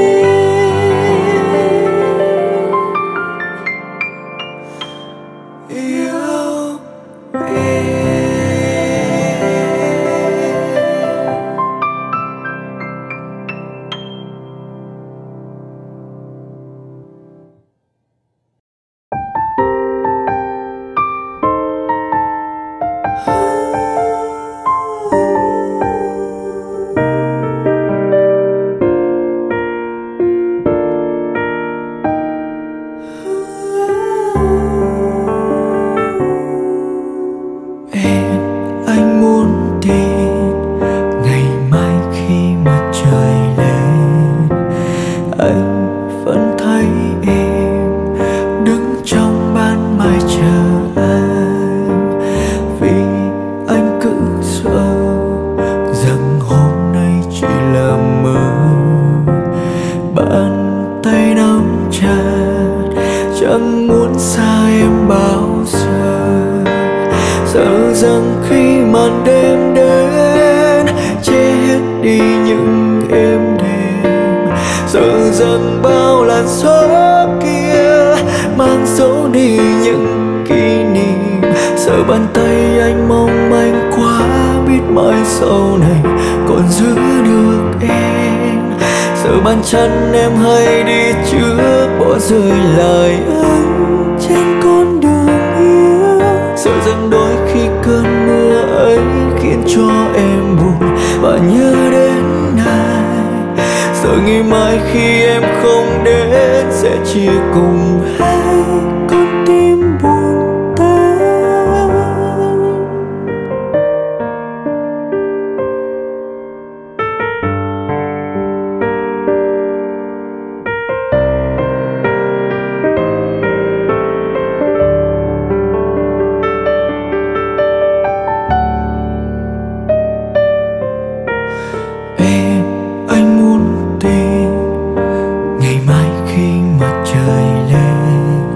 yêu em. Anh muốn tìm ngày mai khi mặt trời lên, anh vẫn thấy em đứng trong ban mai chờ anh. Vì anh cứ sợ rằng hôm nay chỉ là mơ. Bàn tay nắm chặt chẳng muốn xa em bao giờ. Sợ rằng khi màn đêm đến che hết đi những êm đềm. Sợ rằng bao làn gió kia mang dấu đi những kỷ niệm. Sợ bàn tay anh mong manh quá, biết mãi sau này còn giữ được em. Sợ bàn chân em hay đi trước bỏ rơi lời anh trên con đường yêu. Sợ rằng đôi khi cơn mưa ấy khiến cho em buồn và nhớ đến ai. Sợ ngày mai khi em không đến sẽ chia cùng hai con tim buồn tan. Anh muốn tìm ngày mai khi mặt trời lên,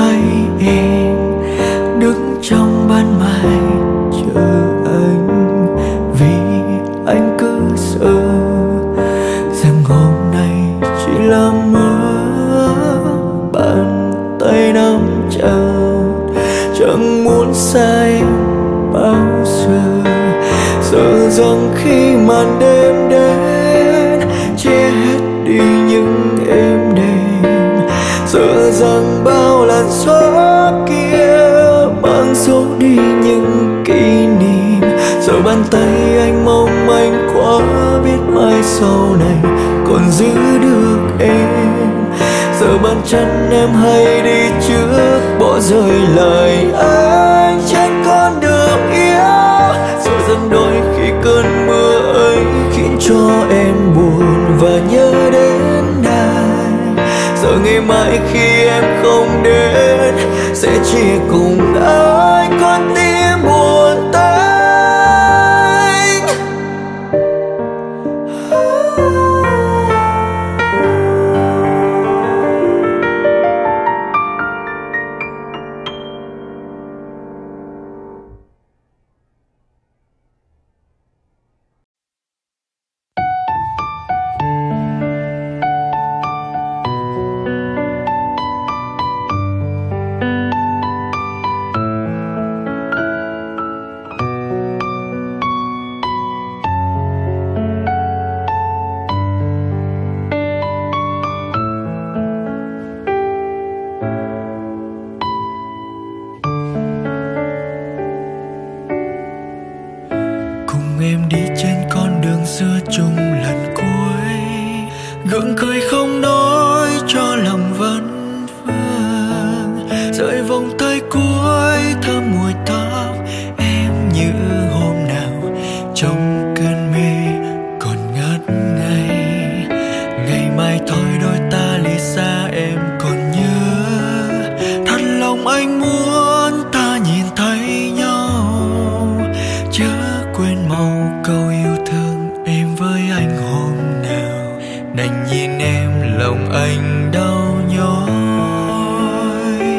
thấy em đứng trong ban mai chờ anh, vì anh cứ sợ rằng hôm nay chỉ là mơ bàn tay nắm chặt, chẳng muốn xa em bao giờ. Sợ rằng khi màn đêm đến che hết đi những êm đềm, sợ rằng bao làn gió kia mang dấu đi những kỷ niệm. Sợ bàn tay anh mong manh quá, biết mai sau này còn giữ được em. Sợ bàn chân em hay đi trước, bỏ rơi lời anh trên con đường yêu. Sợ rằng đôi khi cơn mưa ấy khiến cho em buồn và nhớ đến ai. Sợ ngày mai khi em không đến sẽ chia cùng anh con tim buồn tênh. Em đi trên con đường xưa chung lần cuối, gượng cười không nói cho lòng vẫn vương. Rời vòng tay cuối thơm mùi tóc em như hôm nào trong cơn mê còn ngất ngây. Ngày mai thôi đôi ta ly xa em còn nhớ, thật lòng anh muốn ta nhìn thấy nhau. Chớ quên màu câu yêu thương em với anh hôm nào, đành nhìn em lòng anh đau nhói.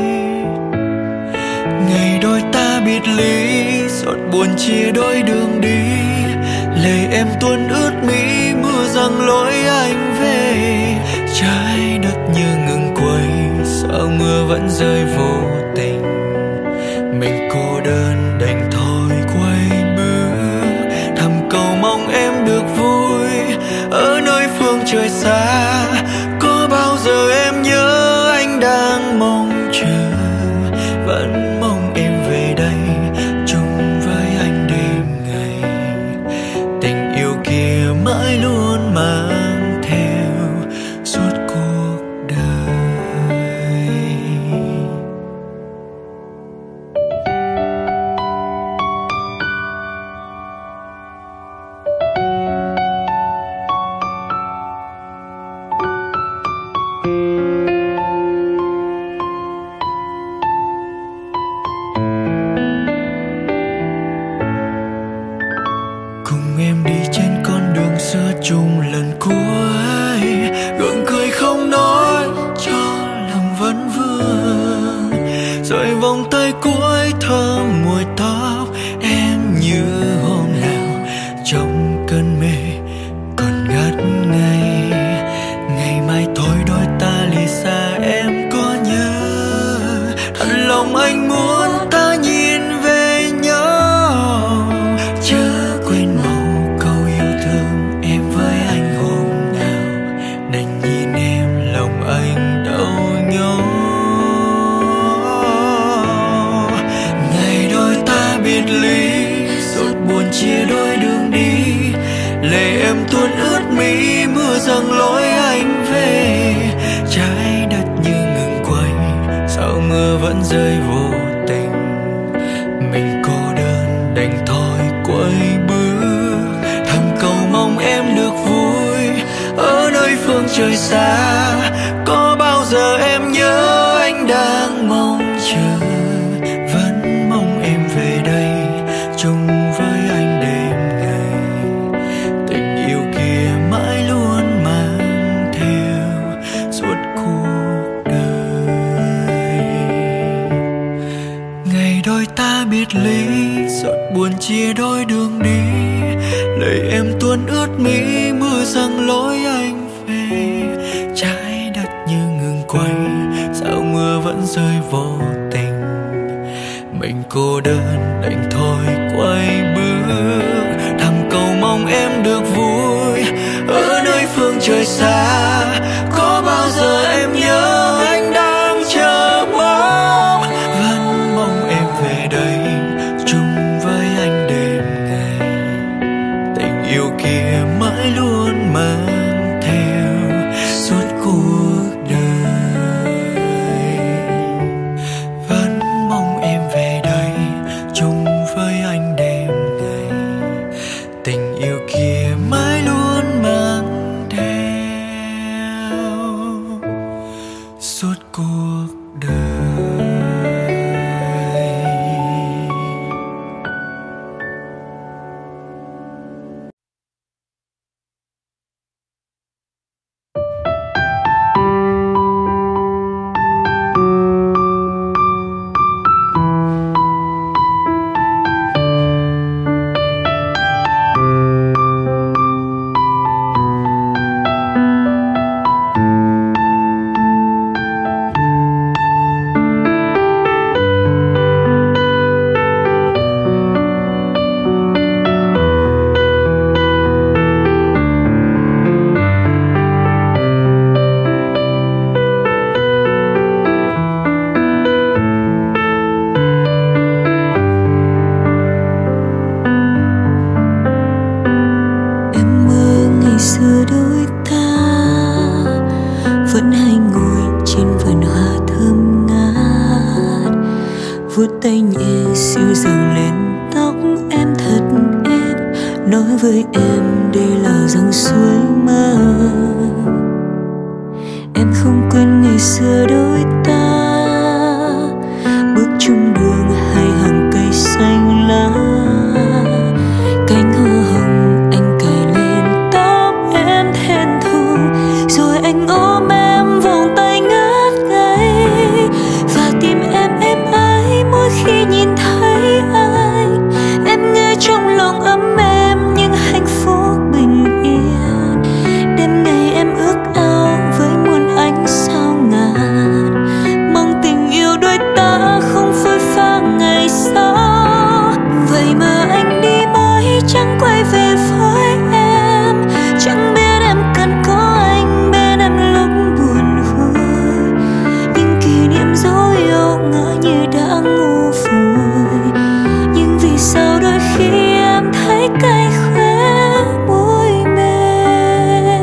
Ngày đôi ta biệt ly, giọt buồn chia đôi đường đi. Lệ em tuôn ướt mi, mưa giăng lối anh về. Trái đất như ngừng quay, sao mưa vẫn rơi vô tình. Mình cô đơn đành thôi quay bước, thầm cầu mong em được vui ở nơi phương trời xa. Có bao giờ em nhớ anh đang mong chờ, vẫn mong em về đây chung với anh đêm ngày. Tình yêu kia mãi luôn mang theo suốt cuộc đời. Cùng em đi trên con đường xưa chung lần cuối, gượng cười không nói cho lòng vẫn vương. Rồi vòng tay cuối thơm mùi tóc em như hôm nào trong cơn mê còn ngất ngây. Ngày mai thôi đôi ta ly xa em có nhớ, thật lòng anh muốn ta nhìn về nhau. Chớ quên màu câu yêu thương em với anh hôm nào, đành nhìn em lòng anh đau nhói. Ngày đôi ta biệt ly, giọt buồn chia đôi đường đi. Lệ em tuôn ướt mi, mưa giăng lối anh về. Trái đất như ngừng quay, sao mưa vẫn rơi vô tình. Mình cô đơn đành thôi quay bước, thầm cầu mong em được vui ở nơi phương trời xa. Có bao giờ em nhớ anh đang mong chờ, vẫn mong em về đây chung với anh đêm ngày. Tình yêu kia mãi luôn mang theo suốt cuộc đời. biệt ly, giọt buồn chia đôi đường đi. Lời em tuôn ướt mi, mưa giăng lối anh về. Trái đất như ngừng quay, sao mưa vẫn rơi vô tình. Mình cô đơn đành thôi quay bước, thầm cầu mong em được vui. Ở nơi phương trời xa, có bao giờ em nhớ anh đang chờ mong. Vẫn mong em về đây chung với anh đêm ngày. Tình yêu kia mãi luôn mang theo suốt cuộc đời. Vẫn mong em về đây chung với anh đêm ngày. Tình yêu kia mãi luôn mang theo suốt cuộc đời. xưa đôi ta vẫn hay ngồi trên vườn hoa thơm ngát, vuốt tay nhẹ dịu dàng lên tóc em thật êm, nói với em đây là dòng suối mơ. Em không quên ngày xưa đôi ta bước chung đường hai hàng cây xanh lá, cánh hoa hồng anh cài lên tóc em thẹn thùng, rồi anh ôm em vòng tay ngát ngây và tim em êm ái mỗi khi nhìn thấy anh. Em nghe trong lòng ấm êm nhưng hạnh phúc bình yên, đêm ngày em ước ao với muôn ánh sao ngàn, mong tình yêu đôi ta không phôi pha ngày sau. Vậy mà anh đi mãi chẳng quay về với em, chẳng biết em cần có anh bên em lúc buồn vui, những kỷ niệm dấu yêu ngỡ như đã ngu vùi. Nhưng vì sao đôi khi em thấy cay khóe môi mềm.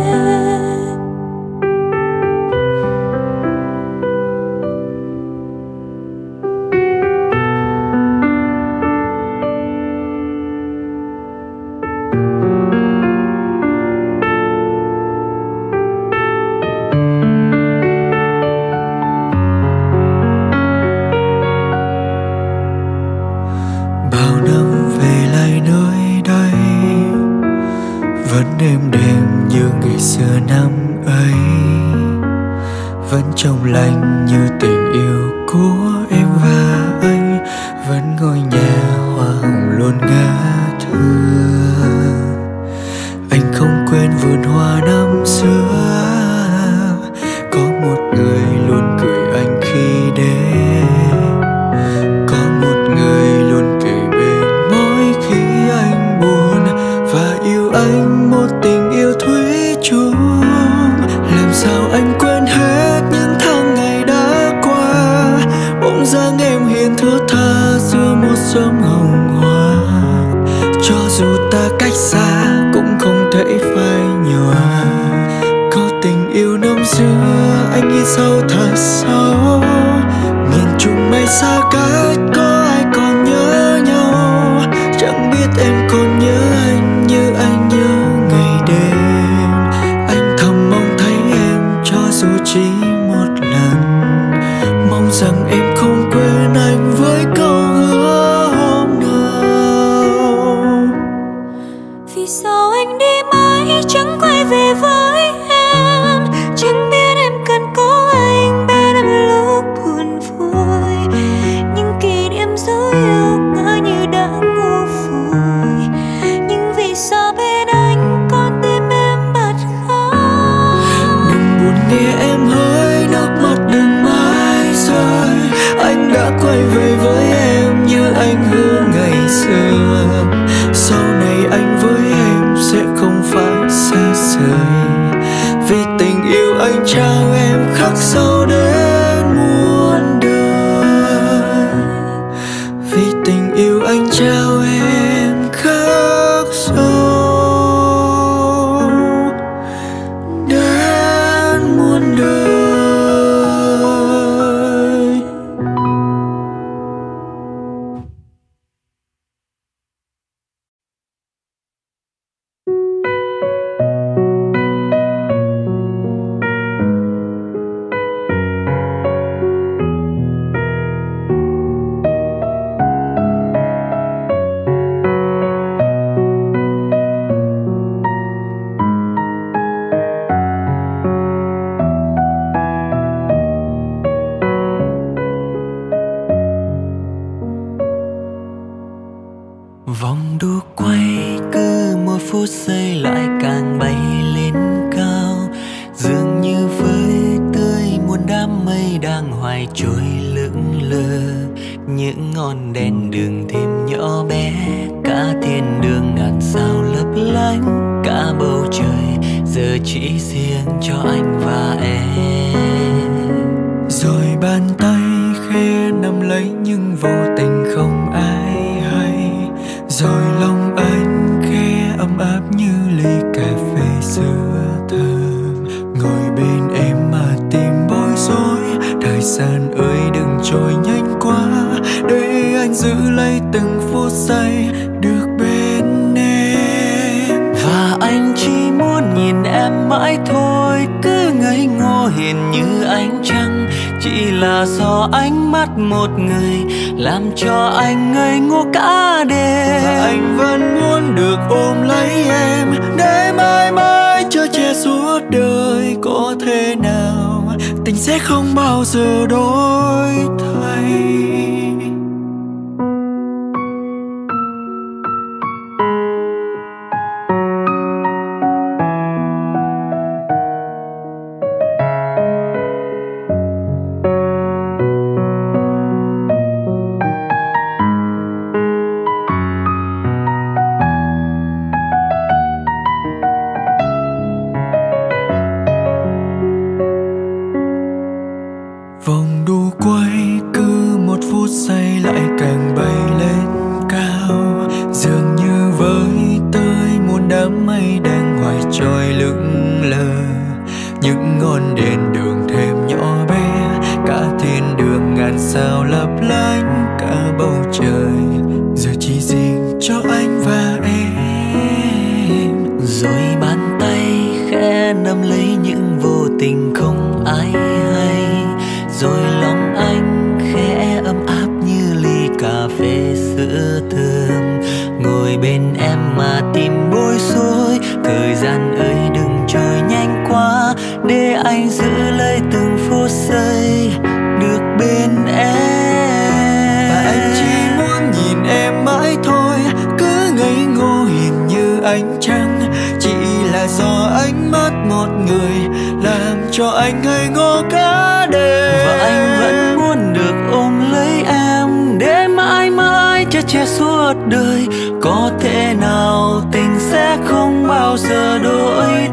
Bao năm về lại nơi đây vẫn êm đềm như ngày xưa năm ấy, vẫn trong lành như tình yêu của em và anh, vẫn ngôi nhà hoa hồng luôn ngát thưa. Anh không quên vườn hoa năm xưa, có một người luôn cười anh khi đến, có một người luôn kề bên mỗi khi anh buồn, và yêu anh một tình yêu thủy chung. Làm sao anh quên hết những tháng ngày đã qua, bỗng dáng em hiền thướt tha giữa một sớm hồng hoa. Cho dù ta cách xa cũng không thể phai nhòa, có tình yêu năm xưa anh ghi sâu thật sâu. Nghìn trùng mây xa cách có ai còn nhớ nhau, chẳng biết em còn nhớ anh như anh nhớ ngày đêm. Anh thầm mong thấy em cho dù chỉ một lần, mong rằng em không quên anh với câu hứa hôm nào. Vì sao anh đi mãi chẳng quay về với em, chẳng biết em cần có anh bên em lúc buồn vui, những kỷ niệm dấu yêu ngỡ lại về với em như anh hứa ngày xưa. Sau này anh với em sẽ không phải xa rời, vì tình yêu anh trao em khắc sâu đến muôn đời. Vì tình yêu anh trao em khắc sâu đến muôn đời. Vòng đu quay cứ mỗi phút giây lại càng bay lên cao, dường như với tươi muôn đám mây đang hoài trôi lững lờ. Những ngọn đèn đường thêm nhỏ bé, cả thiên đường ngàn sao lấp lánh, cả bầu trời giờ chỉ riêng cho anh và em. Rồi bàn tay khẽ nắm lấy nhưng vô tình không ai hay, rồi lòng anh khẽ ấm áp như ly cà phê sữa thơm. Ngồi bên em mà tìm bối rối, thời gian ơi đừng trôi nhanh quá, để anh giữ lấy từng phút giây được bên em. Và anh chỉ muốn nhìn em mãi thôi, cứ ngây ngô hiền như ánh trăng. Chỉ là do ánh mắt một người làm cho anh ngây ngô cả đêm. Và anh vẫn muốn được ôm lấy em, để mãi mãi chở che suốt đời. Có thể nào tình sẽ không bao giờ đổi thay. Vòng đu quay cứ một phút giây lại càng bay lên cao, dường như với tới muôn đám mây đang hoài trôi lững lờ. Những ngọn đèn đường thêm nhỏ bé, cả thiên đường ngàn sao lấp lánh, cả bầu trời giờ chỉ riêng cho anh và em. Rồi bàn tay khẽ nắm lấy những vô tình không ai hay, rồi lòng anh khẽ ấm áp như ly cà phê sữa thơm. Ngồi bên em mà tìm bối rối, thời gian ơi đừng trôi nhanh quá, để anh giữ lấy từng phút giây được bên em. Và anh chỉ muốn nhìn em mãi thôi, cứ ngây ngô hiền như ánh trăng. Chỉ là do ánh mắt một người làm cho anh ngây ngô cả đêm. Và anh vẫn muốn được ôm lấy em, để mãi mãi chở che suốt đời. Có thể nào tình sẽ không bao giờ đổi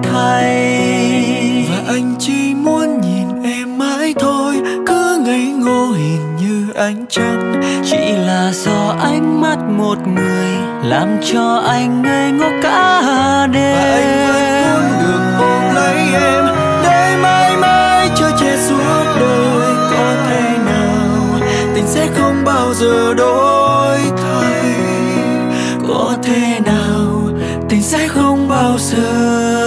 thay. Và anh chỉ muốn nhìn em mãi thôi, cứ ngây ngô hiền như ánh trăng. Chỉ là do ánh mắt một người làm cho anh ngây ngô cả đêm. Và anh vẫn muốn được ôm lấy em, để mãi mãi chở che suốt đời. Có thể nào tình sẽ không bao giờ đổi thay. Có thể nào tình sẽ không bao giờ